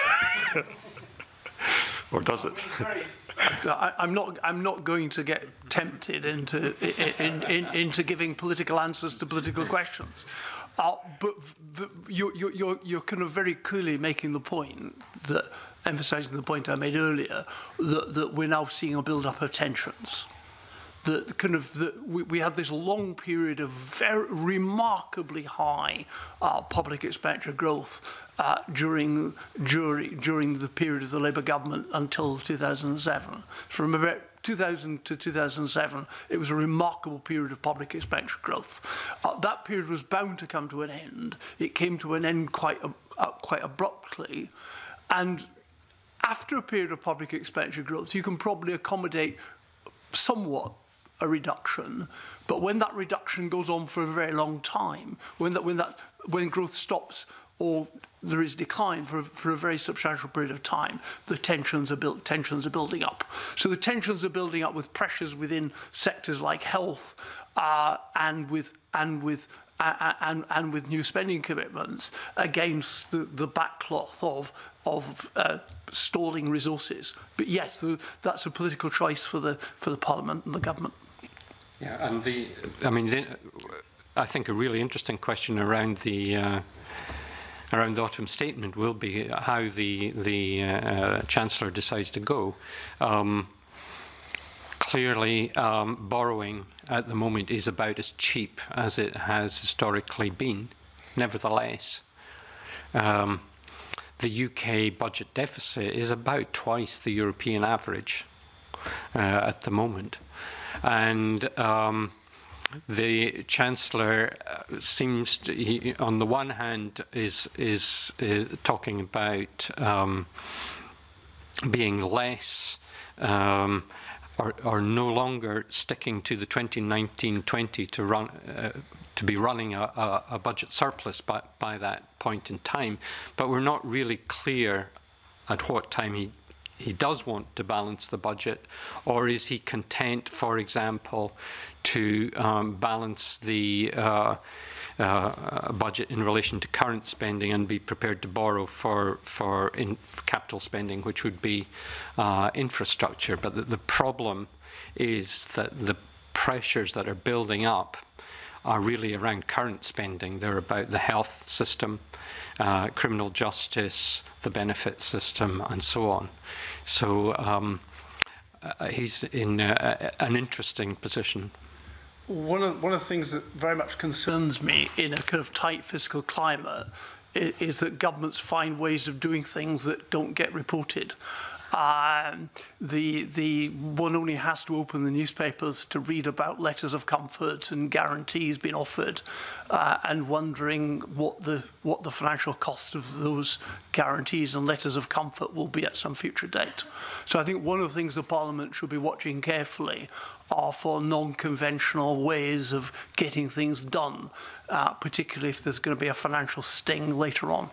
G: Or does it?
C: I'm not going to get tempted into giving political answers to political questions, but you're kind of very clearly making the point, that emphasising the point I made earlier, that we're now seeing a build-up of tensions. we had this long period of very remarkably high public expenditure growth during the period of the Labour government until 2007. From about 2000 to 2007, it was a remarkable period of public expenditure growth. That period was bound to come to an end. It came to an end quite abruptly, and after a period of public expenditure growth, you can probably accommodate somewhat a reduction, but when that reduction goes on for a very long time, when growth stops or there is decline for a very substantial period of time, the tensions are building up. So the tensions are building up with pressures within sectors like health and with new spending commitments against the backcloth of stalling resources. But yes, that's a political choice for the Parliament and the government.
B: Yeah, and I think a really interesting question around the autumn statement will be how the Chancellor decides to go. Clearly, borrowing at the moment is about as cheap as it has historically been. Nevertheless, the UK budget deficit is about twice the European average at the moment. And the Chancellor seems to, on the one hand, is talking about being less or no longer sticking to the 2019-20 to be running a budget surplus by that point in time, but we're not really clear at what time he does want to balance the budget, or is he content, for example, to balance the budget in relation to current spending and be prepared to borrow for capital spending, which would be infrastructure. But the problem is that the pressures that are building up are really around current spending. They're about the health system, criminal justice, the benefit system, and so on. So he's in an interesting position.
C: One of the things that very much concerns me in a kind of tight fiscal climate is that governments find ways of doing things that don't get reported. The one only has to open the newspapers to read about letters of comfort and guarantees being offered, and wondering what the financial cost of those guarantees and letters of comfort will be at some future date. So I think one of the things the Parliament should be watching carefully are for non-conventional ways of getting things done, particularly if there's going to be a financial sting later on.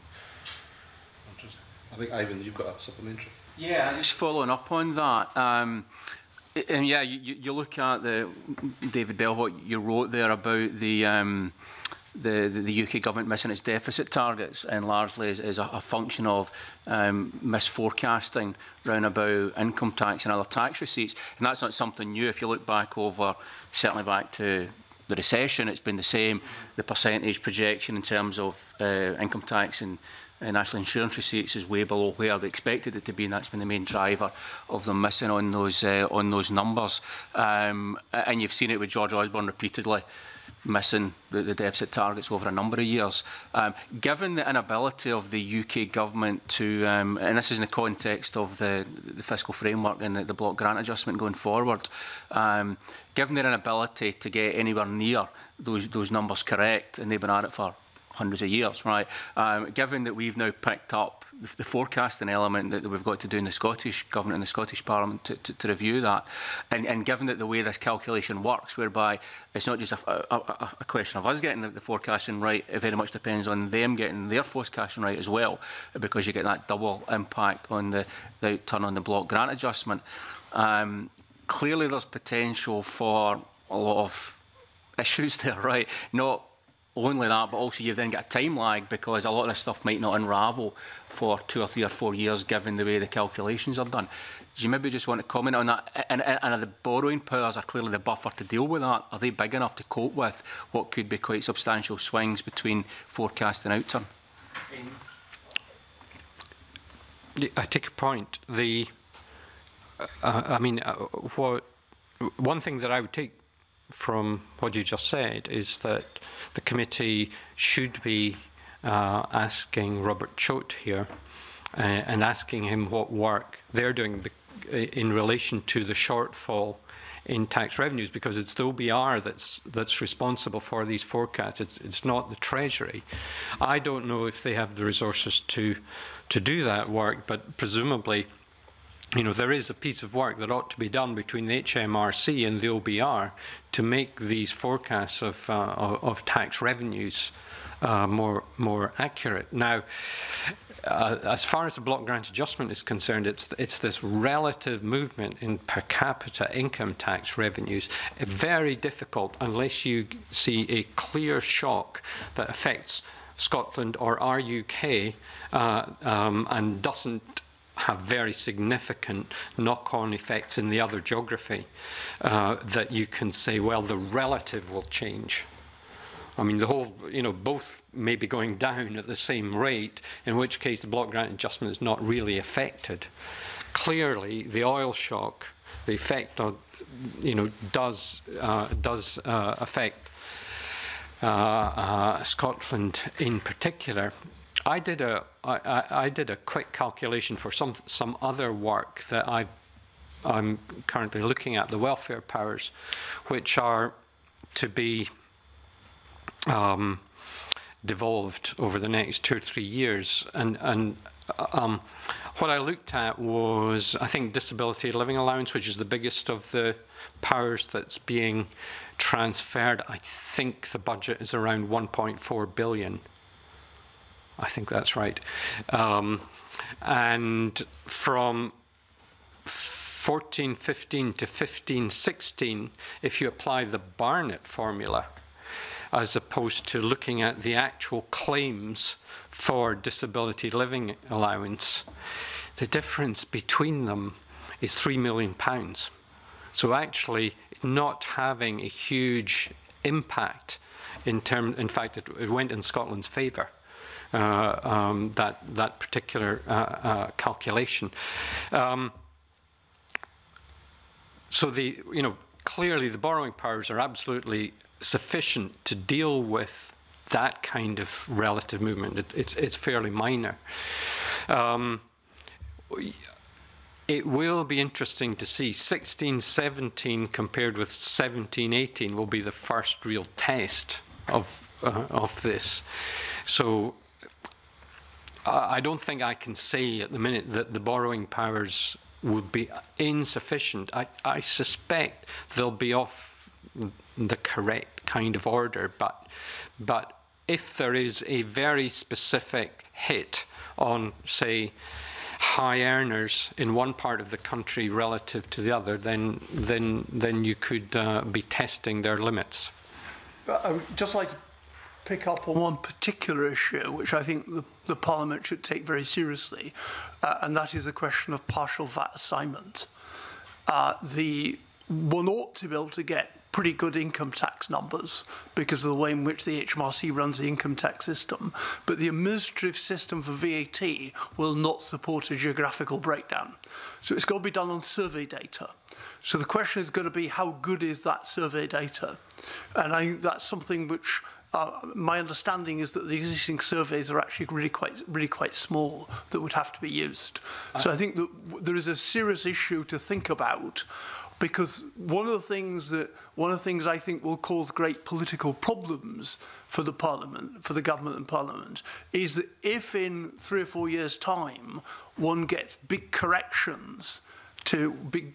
A: I think, Ivan, you've got a supplementary.
H: Yeah, just following up on that. And yeah, you look at David Bell, what you wrote there about the UK government missing its deficit targets, and largely is a function of misforecasting round about income tax and other tax receipts. And that's not something new. If you look back over, certainly back to the recession, it's been the same. The percentage projection in terms of income tax and national insurance receipts is way below where they expected it to be, and that's been the main driver of them missing on those numbers. And you've seen it with George Osborne repeatedly missing the deficit targets over a number of years. Given the inability of the UK government to, and this is in the context of the fiscal framework and the block grant adjustment going forward, given their inability to get anywhere near those numbers correct, and they've been at it for hundreds of years, right? Given that we've now picked up the forecasting element that we've got to do in the Scottish Government and the Scottish Parliament to review that, and given that the way this calculation works, whereby it's not just a question of us getting the forecasting right, it very much depends on them getting their forecasting right as well, because you get that double impact on the outturn on the block grant adjustment. Clearly there's potential for a lot of issues there, right? Not only that, but also you've then got a time lag, because a lot of this stuff might not unravel for 2 or 3 or 4 years given the way the calculations are done. Do you maybe just want to comment on that? And are the borrowing powers are clearly the buffer to deal with that? Are they big enough to cope with what could be quite substantial swings between forecast and outturn?
B: I take your point. What one thing that I would take from what you just said is that the committee should be asking Robert Choate here and asking him what work they're doing in relation to the shortfall in tax revenues, because it's the OBR that's responsible for these forecasts. It's not the Treasury. I don't know if they have the resources to do that work, but presumably, you know, there is a piece of work that ought to be done between the HMRC and the OBR to make these forecasts of tax revenues more accurate. Now, as far as the block grant adjustment is concerned, it's this relative movement in per capita income tax revenues. Very difficult unless you see a clear shock that affects Scotland or our UK and doesn't have very significant knock-on effects in the other geography, that you can say, well, the relative will change. I mean, the whole, you know, both may be going down at the same rate, in which case the block grant adjustment is not really affected. Clearly, the oil shock, the effect of, you know, does affect Scotland in particular. I did a quick calculation for some other work that I'm currently looking at, the welfare powers, which are to be devolved over the next 2 or 3 years, and what I looked at was, I think, disability living allowance, which is the biggest of the powers that's being transferred. I think the budget is around 1.4 billion. I think that's right. And from 14-15 to 15-16, if you apply the Barnett formula, as opposed to looking at the actual claims for disability living allowance, the difference between them is £3 million. So actually not having a huge impact in fact, it went in Scotland's favour, that particular calculation. So clearly the borrowing powers are absolutely sufficient to deal with that kind of relative movement. It's fairly minor. It will be interesting to see 16-17 compared with 17-18 will be the first real test of this. So I don't think I can say at the minute that the borrowing powers would be insufficient. I suspect they'll be off the correct kind of order, but if there is a very specific hit on, say, high earners in one part of the country relative to the other, then you could be testing their limits.
C: I would just like to pick up on one particular issue, which I think the Parliament should take very seriously, and that is the question of partial VAT assignment. One ought to be able to get pretty good income tax numbers because of the way in which the HMRC runs the income tax system, but the administrative system for VAT will not support a geographical breakdown. So it's got to be done on survey data. So the question is going to be, how good is that survey data? And I think that's something which my understanding is that the existing surveys are actually really quite small that would have to be used. So I think that there is a serious issue to think about, because one of the things I think will cause great political problems for the Parliament, for the government and Parliament, is that if in 3 or 4 years' time one gets big corrections to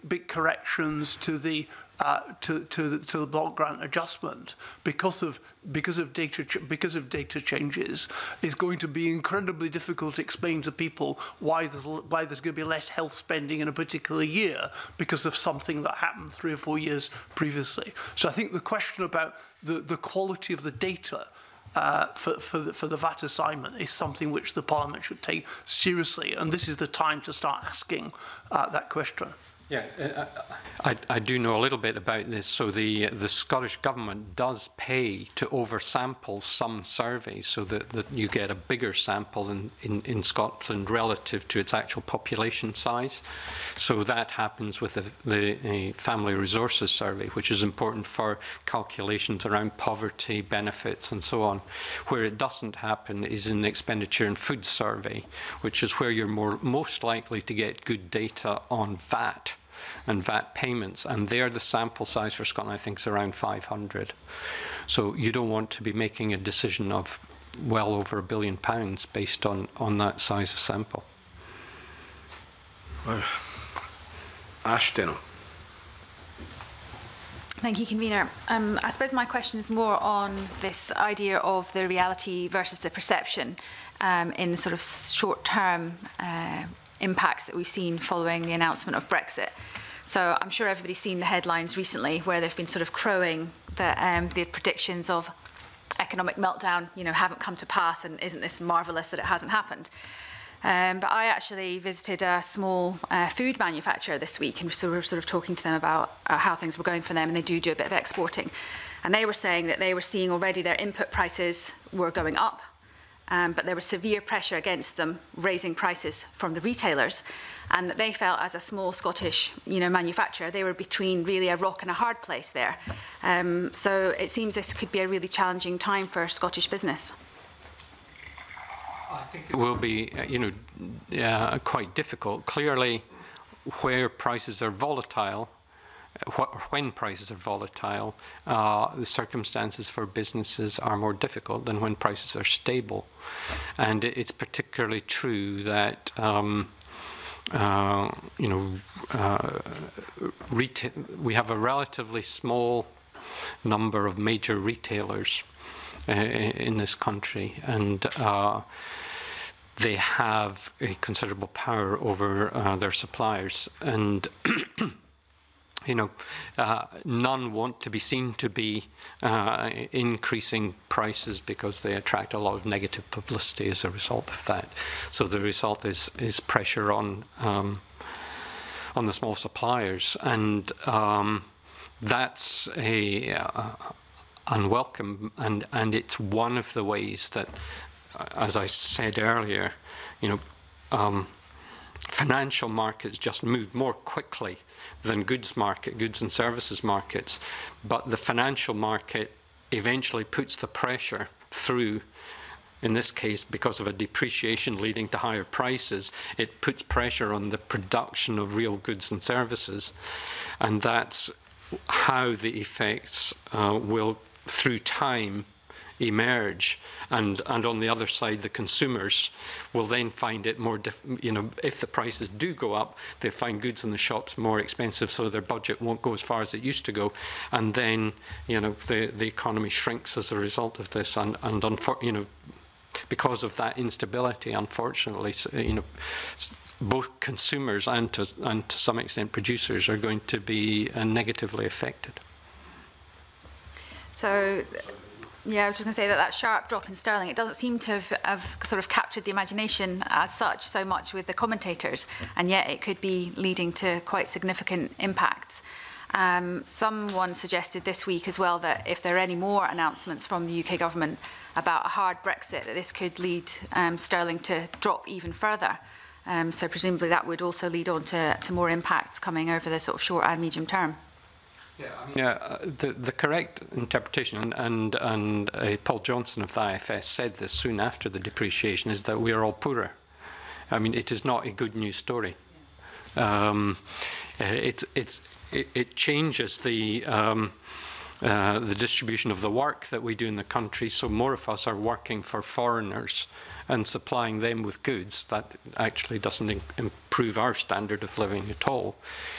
C: the block grant adjustment because of data changes, is going to be incredibly difficult to explain to people why there's going to be less health spending in a particular year because of something that happened 3 or 4 years previously. So I think the question about the quality of the data for the VAT assignment is something which the Parliament should take seriously, and this is the time to start asking that question.
B: Yeah, I do know a little bit about this. So the Scottish Government does pay to oversample some surveys so that you get a bigger sample in Scotland relative to its actual population size. So that happens with the Family Resources Survey, which is important for calculations around poverty, benefits and so on. Where it doesn't happen is in the Expenditure and Food Survey, which is where you're most likely to get good data on VAT and VAT payments, and there the sample size for Scotland I think is around 500. So you don't want to be making a decision of well over £1 billion based on that size of sample.
A: Ash Denham.
I: Thank you, Convener. I suppose my question is more on this idea of the reality versus the perception in the sort of short-term impacts that we've seen following the announcement of Brexit. So I'm sure everybody's seen the headlines recently where they've been sort of crowing that the predictions of economic meltdown, haven't come to pass, and isn't this marvellous that it hasn't happened? But I actually visited a small food manufacturer this week, and so we were sort of talking to them about how things were going for them, and they do a bit of exporting. And they were saying that they were seeing already their input prices were going up, but there was severe pressure against them raising prices from the retailers, and that they felt as a small Scottish manufacturer, they were between really a rock and a hard place there. So it seems this could be a really challenging time for Scottish business.
B: I think it will be, quite difficult. Clearly, where prices are volatile, when prices are volatile, the circumstances for businesses are more difficult than when prices are stable. And it's particularly true that, we have a relatively small number of major retailers in this country, and they have a considerable power over their suppliers, and none want to be seen to be increasing prices because they attract a lot of negative publicity as a result of that. So the result is pressure on the small suppliers, and that's unwelcome, and it's one of the ways that, as I said earlier, financial markets just move more quickly than goods and services markets, but the financial market eventually puts the pressure through. In this case, because of a depreciation leading to higher prices, it puts pressure on the production of real goods and services, and that's how the effects will, through time, emerge, and on the other side, the consumers will then find it more, if the prices do go up, they find goods in the shops more expensive, so their budget won't go as far as it used to go, and then the economy shrinks as a result of this, and because of that instability, unfortunately, both consumers and to some extent producers are going to be negatively affected.
I: So, yeah, I was just going to say that sharp drop in sterling, it doesn't seem to have sort of captured the imagination as such so much with the commentators, and yet it could be leading to quite significant impacts. Someone suggested this week as well that if there are any more announcements from the UK government about a hard Brexit, that this could lead sterling to drop even further. So presumably that would also lead on to more impacts coming over the sort of short and medium term.
B: Yeah, the correct interpretation, and Paul Johnson of the IFS said this soon after the depreciation, is that we are all poorer. I mean, it is not a good news story. It changes the distribution of the work that we do in the country, so more of us are working for foreigners and supplying them with goods. That actually doesn't improve our standard of living at all.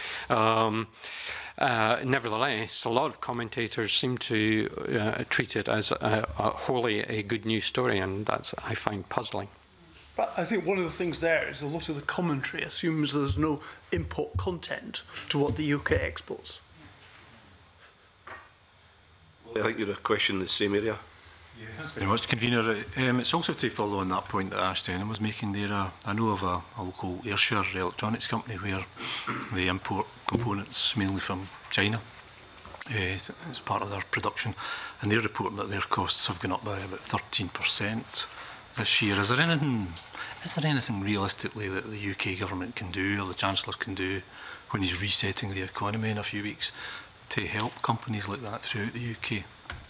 B: Nevertheless, a lot of commentators seem to treat it as wholly a good news story, and that's, I find, puzzling.
C: But I think one of the things there is a lot of the commentary assumes there's no import content to what the UK exports.
A: I think you're a question in the same area.
J: Yeah, thanks very much, Convener. It's also to follow on that point that Ashton was making there. I know of a local Ayrshire electronics company where they import components mainly from China as part of their production, and they're reporting that their costs have gone up by about 13% this year. Is there anything realistically that the UK government can do, or the Chancellor can do, when he's resetting the economy in a few weeks, to help companies like that throughout the UK?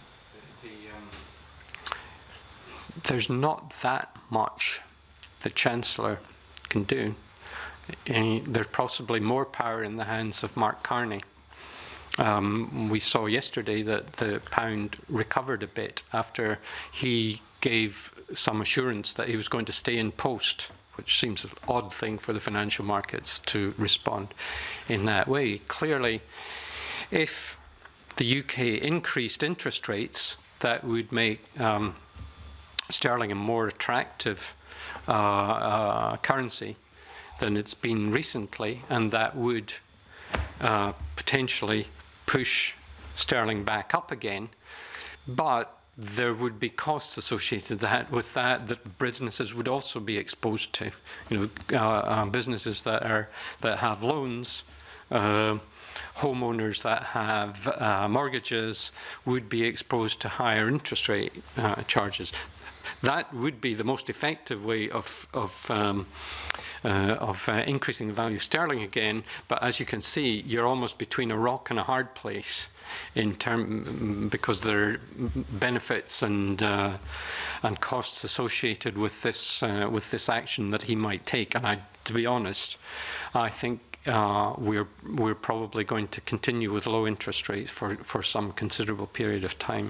B: There's not that much the Chancellor can do. There's possibly more power in the hands of Mark Carney. We saw yesterday that the pound recovered a bit after he gave some assurance that he was going to stay in post, which seems an odd thing for the financial markets to respond in that way. Clearly, if the UK increased interest rates, that would make sterling a more attractive currency than it's been recently, and that would potentially push sterling back up again. But there would be costs associated with that businesses would also be exposed to. Businesses that have loans, homeowners that have mortgages would be exposed to higher interest rate charges. That would be the most effective way of increasing the value of sterling again. But as you can see, you're almost between a rock and a hard place because there are benefits and costs associated with this action that he might take. And to be honest, I think we're probably going to continue with low interest rates for some considerable period of time.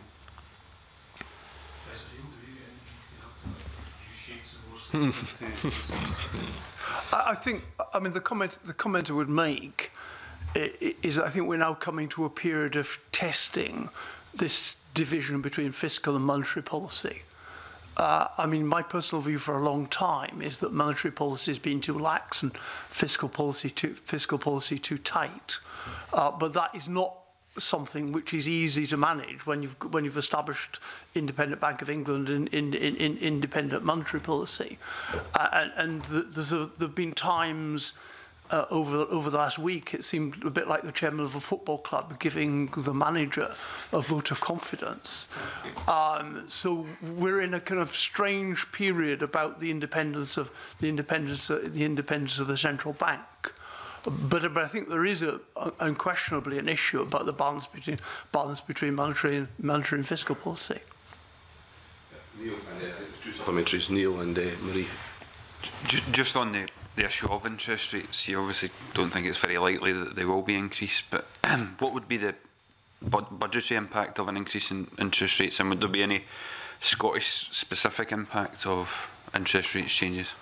C: I think, the comment I would make is I think we're now coming to a period of testing this division between fiscal and monetary policy. My personal view for a long time is that monetary policy has been too lax and fiscal policy too tight. But that is not something which is easy to manage when you've established independent Bank of England and independent monetary policy. And there've been times over the last week, it seemed a bit like the chairman of a football club giving the manager a vote of confidence. So we're in a kind of strange period about the independence of the central bank. But I think there is unquestionably an issue about the balance between monetary and fiscal policy.
A: Neil, two supplementaries, Neil and Marie.
K: Just on the issue of interest rates, you obviously don't think it's very likely that they will be increased, but what would be the budgetary impact of an increase in interest rates, and would there be any Scottish specific impact of interest rates changes?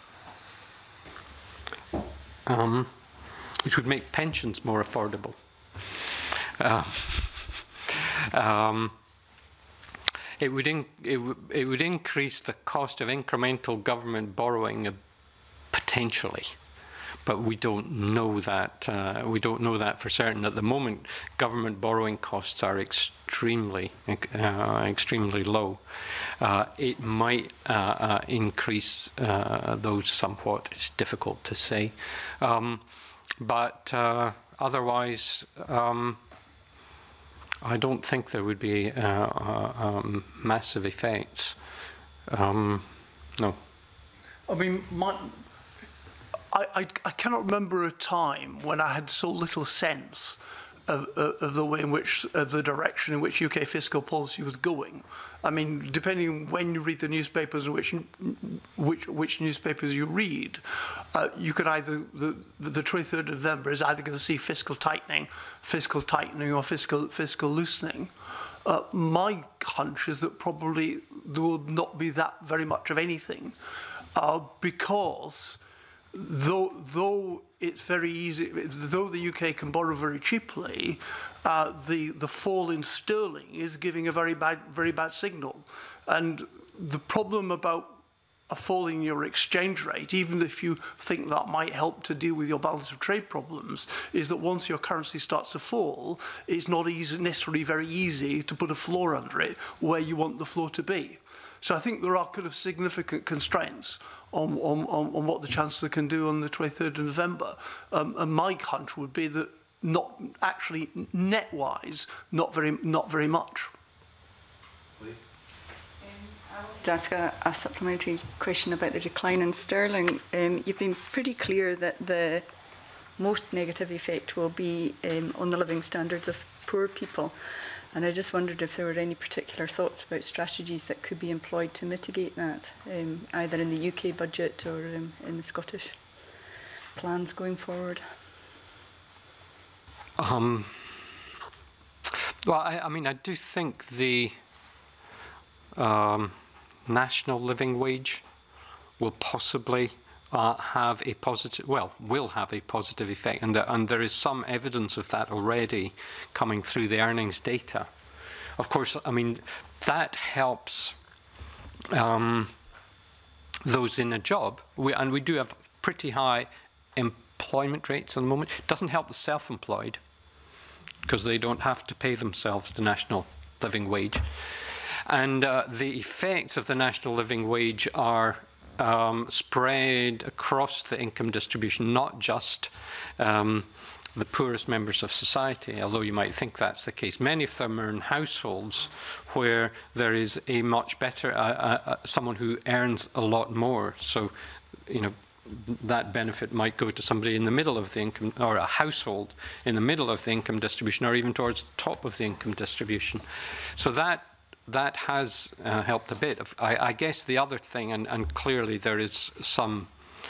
B: Which would make pensions more affordable. It would increase the cost of incremental government borrowing potentially, but we don't know that. We don't know that for certain at the moment. Government borrowing costs are extremely low. It might increase those somewhat. It's difficult to say. But otherwise, I don't think there would be massive effects. No.
C: I cannot remember a time when I had so little sense of the way in which, the direction in which UK fiscal policy was going. Depending on when you read the newspapers and which newspapers you read, you could either, the 23rd of November is either going to see fiscal tightening or fiscal loosening. My hunch is that probably there will not be that very much of anything, because though it's very easy, though the UK can borrow very cheaply, the fall in sterling is giving a very bad signal. And the problem about a fall in your exchange rate, even if you think that might help to deal with your balance of trade problems, is that once your currency starts to fall, it's not necessarily very easy to put a floor under it where you want the floor to be. So I think there are kind of significant constraints on what the Chancellor can do on the 23rd of November. And my hunch would be that not actually net-wise, not very much.
F: To ask a supplementary question about the decline in sterling. You've been pretty clear that the most negative effect will be on the living standards of poor people. And I just wondered if there were any particular thoughts about strategies that could be employed to mitigate that, either in the UK budget or in the Scottish plans going forward.
B: Well, I mean, I do think the national living wage will possibly have a positive, well, will have a positive effect, and there is some evidence of that already coming through the earnings data. Of course, I mean, that helps those in a job, and we do have pretty high employment rates at the moment. It doesn't help the self-employed, because they don't have to pay themselves the national living wage. And the effects of the national living wage are spread across the income distribution, not just the poorest members of society, although you might think that's the case. Many of them are in households where there is a much better, someone who earns a lot more. So, you know, that benefit might go to somebody in the middle of the income, or a household in the middle of the income distribution, or even towards the top of the income distribution. So that has helped a bit. I guess the other thing, and clearly there is some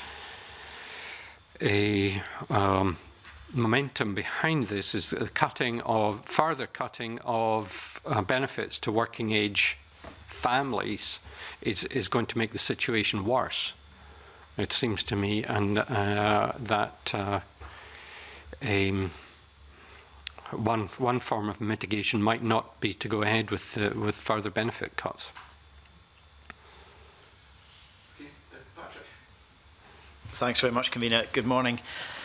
B: momentum behind this, is the further cutting of benefits to working age families is going to make the situation worse, it seems to me, and that one form of mitigation might not be to go ahead with further benefit cuts.
L: Thanks very much, Convener. Good morning.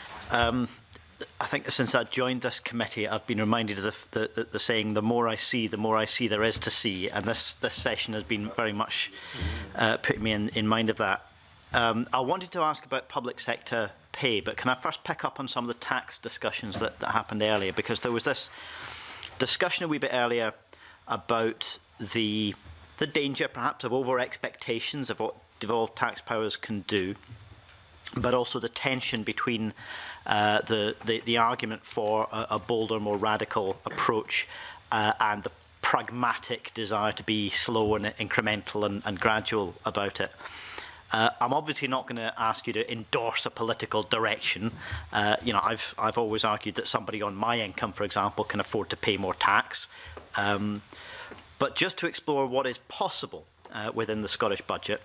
L: I think since I joined this committee, I've been reminded of the saying, the more I see there is to see, and this session has been very much putting me in mind of that. I wanted to ask about public sector pay, but can I first pick up on some of the tax discussions that happened earlier, because there was this discussion a wee bit earlier about the danger perhaps of over expectations of what devolved tax powers can do, but also the tension between the argument for a bolder, more radical approach and the pragmatic desire to be slow and incremental and gradual about it. I'm obviously not going to ask you to endorse a political direction. You know, I've always argued that somebody on my income, for example, can afford to pay more tax. But just to explore what is possible within the Scottish budget,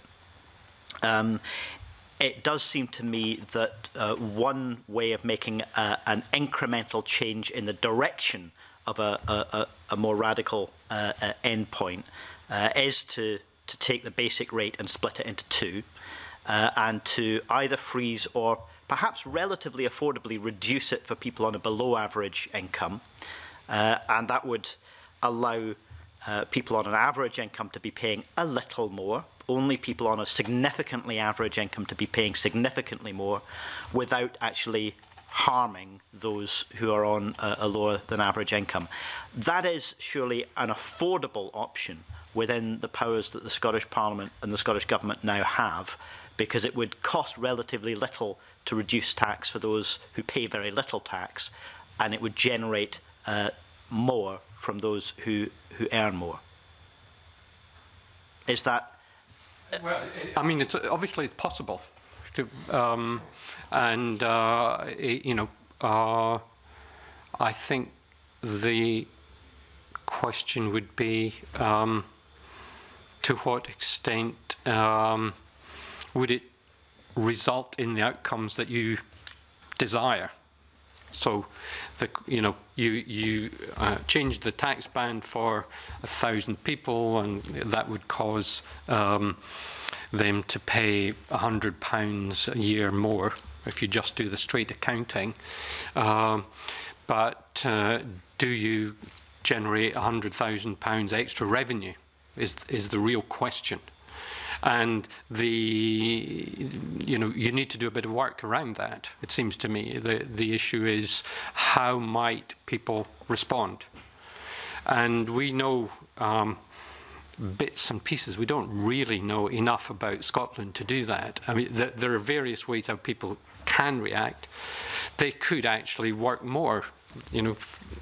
L: it does seem to me that one way of making an incremental change in the direction of a more radical endpoint is to take the basic rate and split it into two, and to either freeze or perhaps relatively affordably reduce it for people on a below average income, and that would allow people on an average income to be paying a little more, only people on a significantly average income to be paying significantly more, without actually harming those who are on a lower than average income. That is surely an affordable option within the powers that the Scottish Parliament and the Scottish Government now have, because it would cost relatively little to reduce tax for those who pay very little tax, and it would generate more from those who earn more. Is that?
B: Well, I mean, obviously it's possible to, you know, I think the question would be to what extent would it result in the outcomes that you desire? So, you change the tax band for 1,000 people, and that would cause them to pay £100 a year more if you just do the straight accounting. But do you generate £100,000 extra revenue? Is the real question. And you need to do a bit of work around that, it seems to me. The issue is, how might people respond? And we know bits and pieces. We don't really know enough about Scotland to do that. I mean, there are various ways how people can react. They could actually work more, and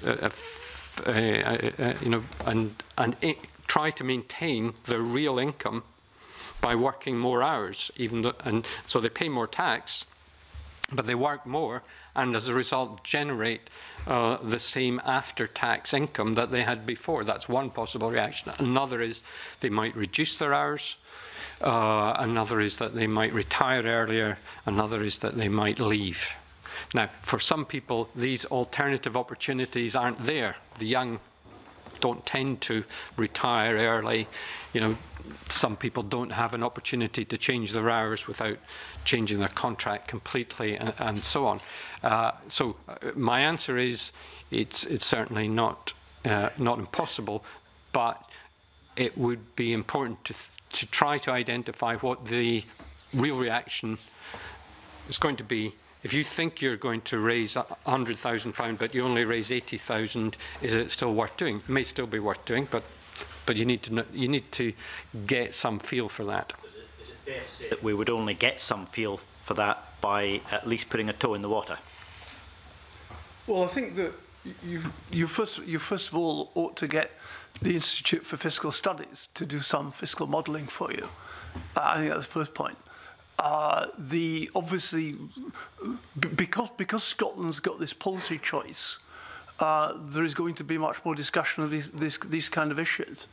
B: try to maintain their real income by working more hours, and so they pay more tax, but they work more, and as a result generate the same after-tax income that they had before. That's one possible reaction. Another is they might reduce their hours. Another is that they might retire earlier. Another is that they might leave. Now, for some people, these alternative opportunities aren't there. The young don't tend to retire early. Some people don't have an opportunity to change their hours without changing their contract completely, and so on. So my answer is, it's certainly not impossible, but it would be important to try to identify what the real reaction is going to be. If you think you're going to raise £100,000, but you only raise 80,000, is it still worth doing? It may still be worth doing, but you need to get some feel for that.
L: Is it fair to say that we would only get some feel for that by at least putting a toe in the water?
C: Well, I think that you first of all ought to get the Institute for Fiscal Studies to do some fiscal modelling for you. I think that's the first point. Obviously, because Scotland's got this policy choice, there is going to be much more discussion of these kind of issues.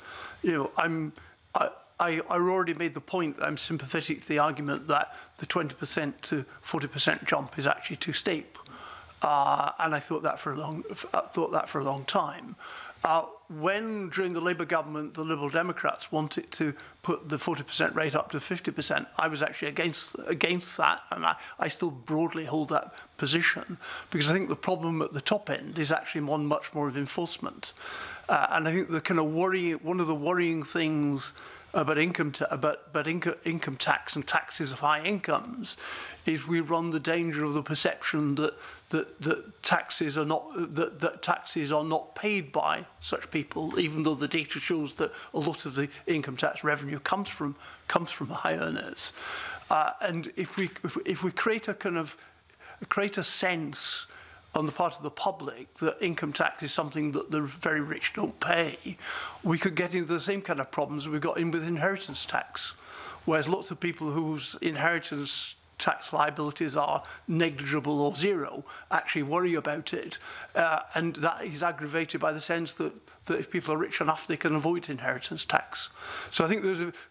C: I already made the point that I'm sympathetic to the argument that the 20% to 40% jump is actually too steep, and I thought that for a long time. When, during the Labour government, the Liberal Democrats wanted to put the 40% rate up to 50%, I was actually against that, and I still broadly hold that position, because I think the problem at the top end is actually one much more of enforcement. And I think the kind of one of the worrying things about income tax and taxes of high incomes is we run the danger of the perception that taxes are not paid by such people, even though the data shows that a lot of the income tax revenue comes from high earners. And if we create a sense on the part of the public that income tax is something that the very rich don't pay, we could get into the same kind of problems we've got in with inheritance tax, whereas lots of people whose inheritance tax liabilities are negligible or zero actually worry about it, and that is aggravated by the sense that if people are rich enough, they can avoid inheritance tax. So I think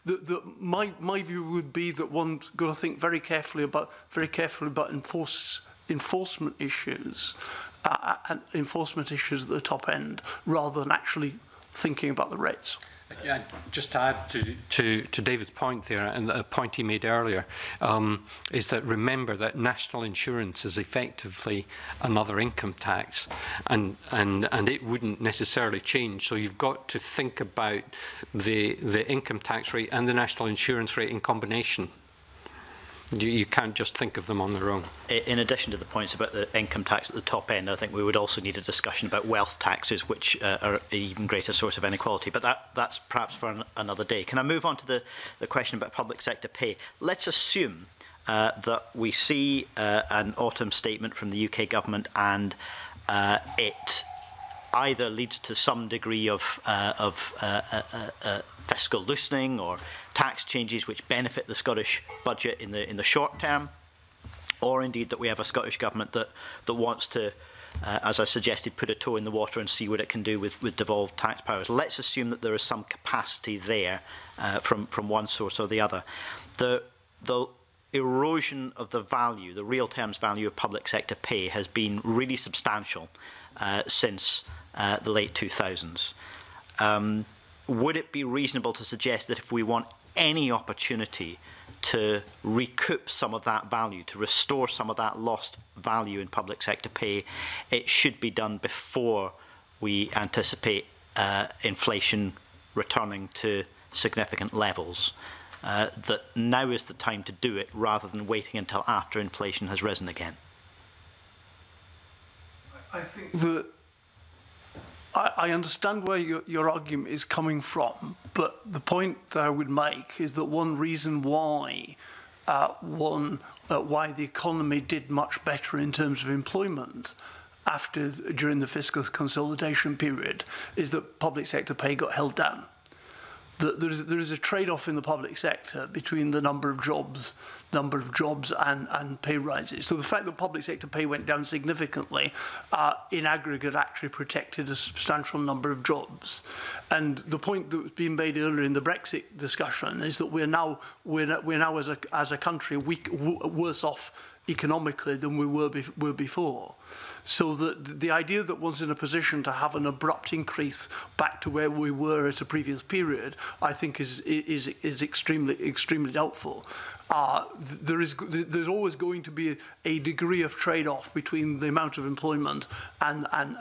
C: my view would be that one's got to think very carefully about enforcement issues and enforcement issues at the top end, rather than actually thinking about the rates.
B: Yeah, just to add to David's point there, and a point he made earlier, is that remember that national insurance is effectively another income tax, and it wouldn't necessarily change. So you've got to think about the income tax rate and the national insurance rate in combination. You can't just think of them on their own.
L: In addition to the points about the income tax at the top end, I think we would also need a discussion about wealth taxes, which are an even greater source of inequality. But that's perhaps for another day. Can I move on to the question about public sector pay? Let's assume that we see an autumn statement from the UK government, and it either leads to some degree of fiscal loosening or tax changes which benefit the Scottish budget in the short term, or indeed that we have a Scottish government that wants to, as I suggested, put a toe in the water and see what it can do with devolved tax powers. Let's assume that there is some capacity there from one source or the other. The erosion of the value, the real terms value of public sector pay has been really substantial since the late 2000s. Would it be reasonable to suggest that if we want any opportunity to recoup some of that value, to restore some of that lost value in public sector pay, it should be done before we anticipate inflation returning to significant levels? That now is the time to do it rather than waiting until after inflation has risen again?
C: I think that I understand where your argument is coming from, but the point that I would make is that one reason why why the economy did much better in terms of employment during the fiscal consolidation period is that public sector pay got held down. There is a trade-off in the public sector between the number of jobs and pay rises. So the fact that public sector pay went down significantly in aggregate actually protected a substantial number of jobs. And the point that was being made earlier in the Brexit discussion is that we're now as a country worse off economically than we were before. So that the idea that one's in a position to have an abrupt increase back to where we were at a previous period, I think is extremely doubtful. There's always going to be a degree of trade-off between the amount of employment and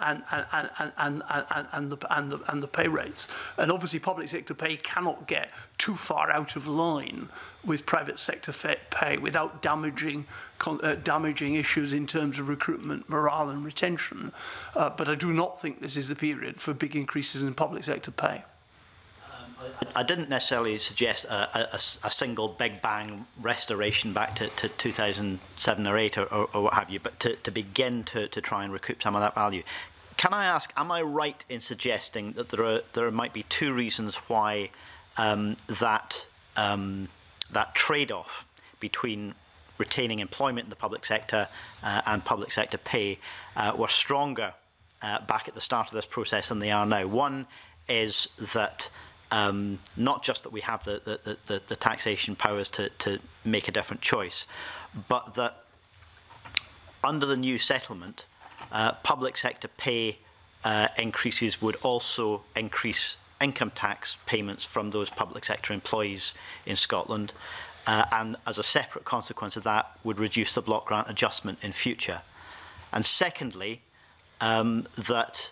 C: the pay rates. And obviously, public sector pay cannot get too far out of line with private sector pay without damaging issues in terms of recruitment, morale, and retention. But I do not think this is the period for big increases in public sector pay.
L: I didn't necessarily suggest a single big bang restoration back to 2007 or 8 or what have you, but to begin to try and recoup some of that value. Can I ask, am I right in suggesting that there might be two reasons why that trade-off between retaining employment in the public sector and public sector pay were stronger back at the start of this process than they are now? One is that not just that we have the taxation powers to make a different choice, but that under the new settlement, public sector pay increases would also increase income tax payments from those public sector employees in Scotland, and as a separate consequence of that would reduce the block grant adjustment in future. And secondly, that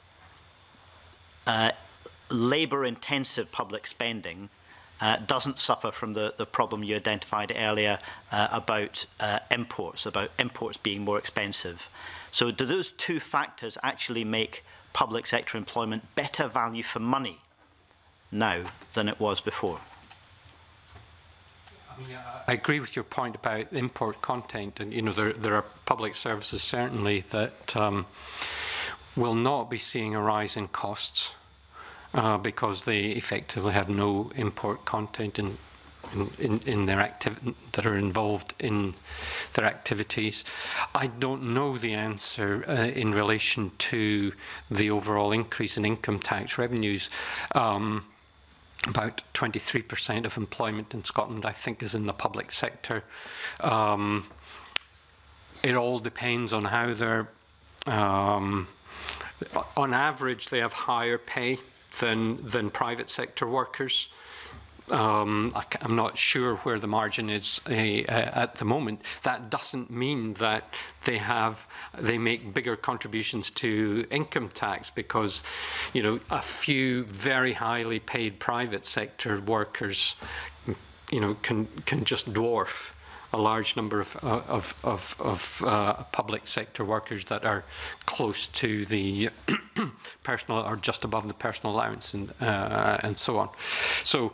L: labour-intensive public spending doesn't suffer from the problem you identified earlier about imports being more expensive. So do those two factors actually make public sector employment better value for money now than it was before?
B: I agree with your point about import content, and there are public services certainly that will not be seeing a rise in costs because they effectively have no import content in their that are involved in their activities. I don't know the answer in relation to the overall increase in income tax revenues. About 23% of employment in Scotland, I think, is in the public sector. It all depends on how they're... on average, they have higher pay than private sector workers. I'm not sure where the margin is at the moment. That doesn't mean that they make bigger contributions to income tax, because a few very highly paid private sector workers can just dwarf a large number of public sector workers that are close to the personal or just above the personal allowance and so on. So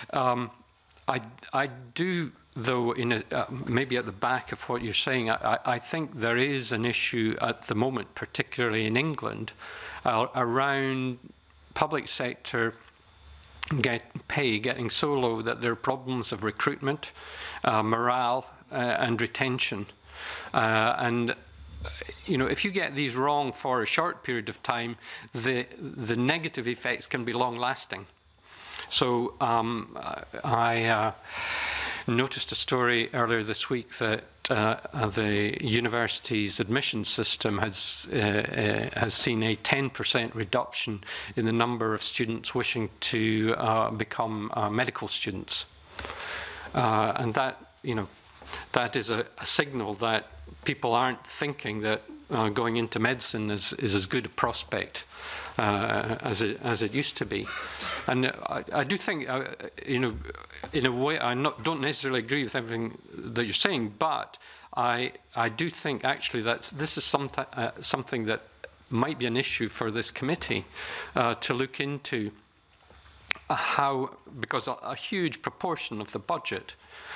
B: I do, though, maybe at the back of what you're saying, I think there is an issue at the moment, particularly in England, around public sector pay getting so low that there are problems of recruitment, morale, and retention. And if you get these wrong for a short period of time, the negative effects can be long-lasting. So noticed a story earlier this week that the university's admission system has seen a 10% reduction in the number of students wishing to become medical students, and that, you know, that is a signal that people aren't thinking that going into medicine is as good a prospect as it used to be. And I do think, you know, in a way, I don't necessarily agree with everything that you're saying, but I do think actually that this is something that might be an issue for this committee to look into. How, because a huge proportion of the budget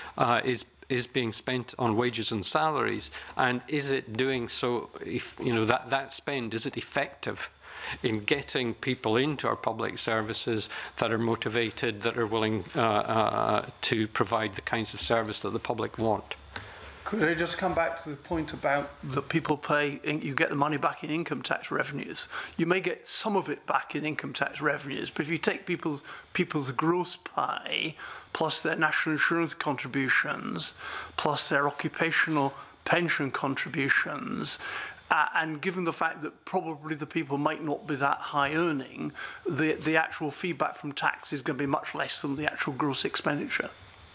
B: is being spent on wages and salaries, and is it doing so? If you know that spend, is it effective in getting people into our public services that are motivated, that are willing to provide the kinds of service that the public want?
C: Could I just come back to the point about that people pay, you get the money back in income tax revenues. You may get some of it back in income tax revenues, but if you take people's gross pay, plus their national insurance contributions, plus their occupational pension contributions, and given the fact that probably the people might not be that high earning, the actual feedback from tax is going to be much less than the actual gross expenditure.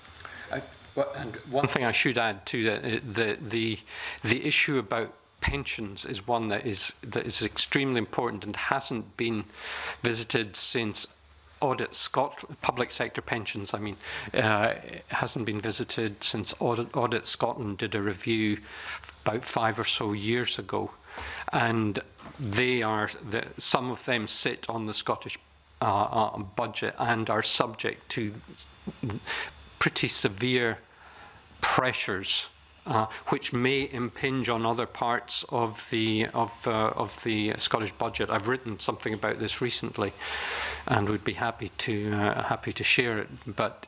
B: And one thing I should add to the issue about pensions is one that is extremely important and hasn't been visited since Audit Scotland, public sector pensions, I mean, hasn't been visited since Audit Scotland did a review about 5 or so years ago, and some of them sit on the Scottish budget and are subject to pretty severe pressures, which may impinge on other parts of the Scottish budget. I've written something about this recently, and would be happy to share it. But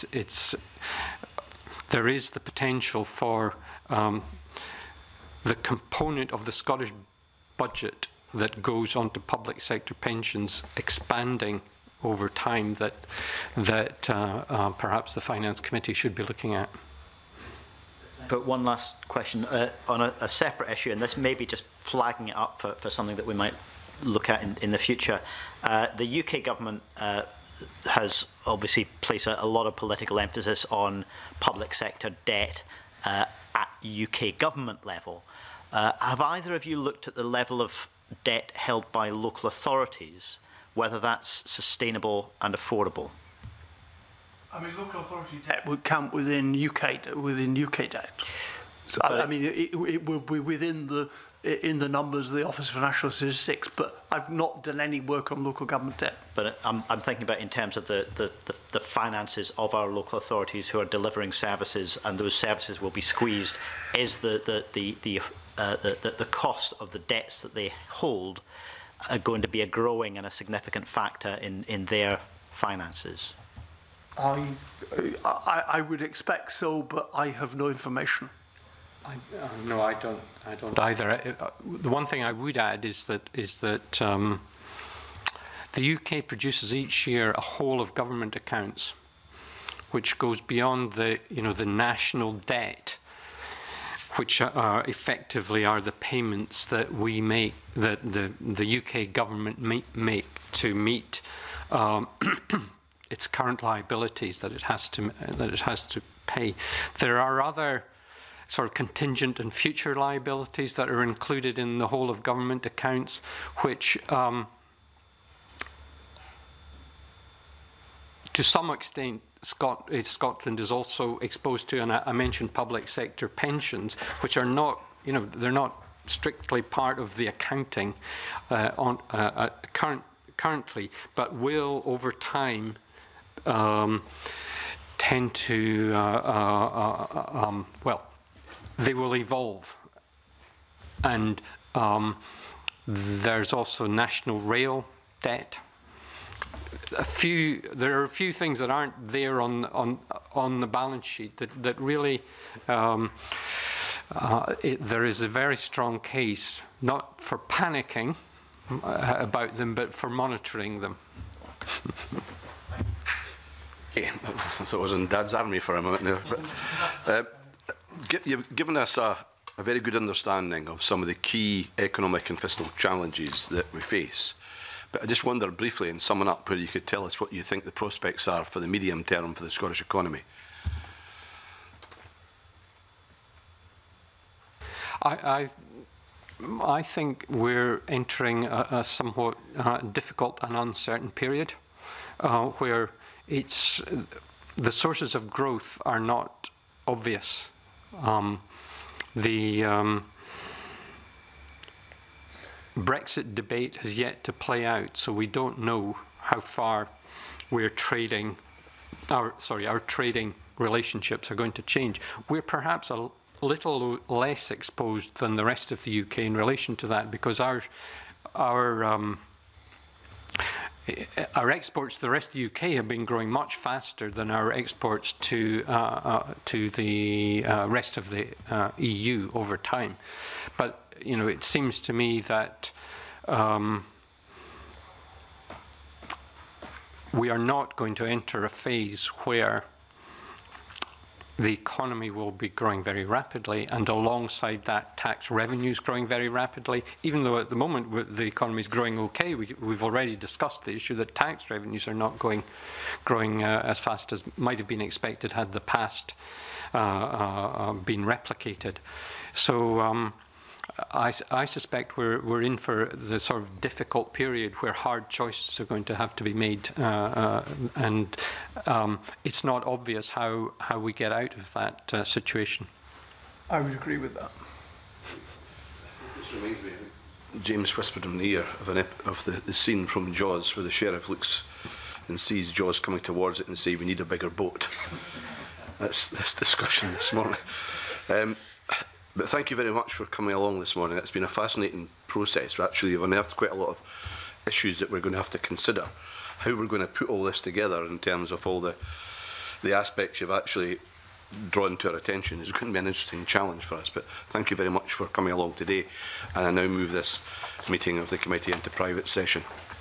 B: there is the potential for the component of the Scottish budget that goes onto public sector pensions expanding over time that perhaps the Finance Committee should be looking at.
L: But one last question on a separate issue, and this may be just flagging it up for something that we might look at in the future. The UK government has obviously placed a lot of political emphasis on public sector debt at UK government level. Have either of you looked at the level of debt held by local authorities, whether that's sustainable and affordable?
C: I mean, local authority debt would count within UK debt. So, I mean, it will be within the numbers of the Office for National Statistics, but I've not done any work on local government debt. But
L: I'm thinking about in terms of the finances of our local authorities who are delivering services, and those services will be squeezed. Is the cost of the debts that they hold going to be a growing and a significant factor in their finances?
C: I would expect so, but I have no information.
B: No, I don't either. The one thing I would add is that the UK produces each year a whole of government accounts, which goes beyond the national debt, which are effectively are the payments that we make, that the UK government make to meet its current liabilities that it has to pay. There are other sort of contingent and future liabilities that are included in the whole of government accounts, which to some extent Scotland is also exposed to, and I mentioned public sector pensions, which are not, they're not strictly part of the accounting currently, but will over time tend to, well, they will evolve. And there's also national rail debt. There are a few things that aren't there on the balance sheet that really there is a very strong case, not for panicking about them, but for monitoring them.
A: I thought I was in Dad's army for a moment there. But, you've given us a very good understanding of some of the key economic and fiscal challenges that we face. But I just wonder briefly, in summing up, whether you could tell us what you think the prospects are for the medium term for the Scottish economy.
B: I think we're entering a somewhat difficult and uncertain period where the sources of growth are not obvious. The Brexit debate has yet to play out, so we don't know how far our trading relationships are going to change. We're perhaps a little less exposed than the rest of the UK in relation to that, because our exports to the rest of the UK have been growing much faster than our exports to the rest of the EU over time. But you know, it seems to me that we are not going to enter a phase where the economy will be growing very rapidly, and alongside that, tax revenues growing very rapidly. Even though at the moment the economy is growing okay, we've already discussed the issue that tax revenues are not growing as fast as might have been expected had the past been replicated. So I suspect we're in for the sort of difficult period where hard choices are going to have to be made, and it's not obvious how we get out of that situation.
C: I would agree with that.
A: This reminds me, James whispered in the ear of the scene from Jaws, where the sheriff looks and sees Jaws coming towards it and say, "We need a bigger boat." That's this discussion this morning. But thank you very much for coming along this morning. It's been a fascinating process. Actually, you've unearthed quite a lot of issues that we're going to have to consider. How we're going to put all this together in terms of all the aspects you've actually drawn to our attention is going to be an interesting challenge for us. But thank you very much for coming along today. And I now move this meeting of the committee into private session.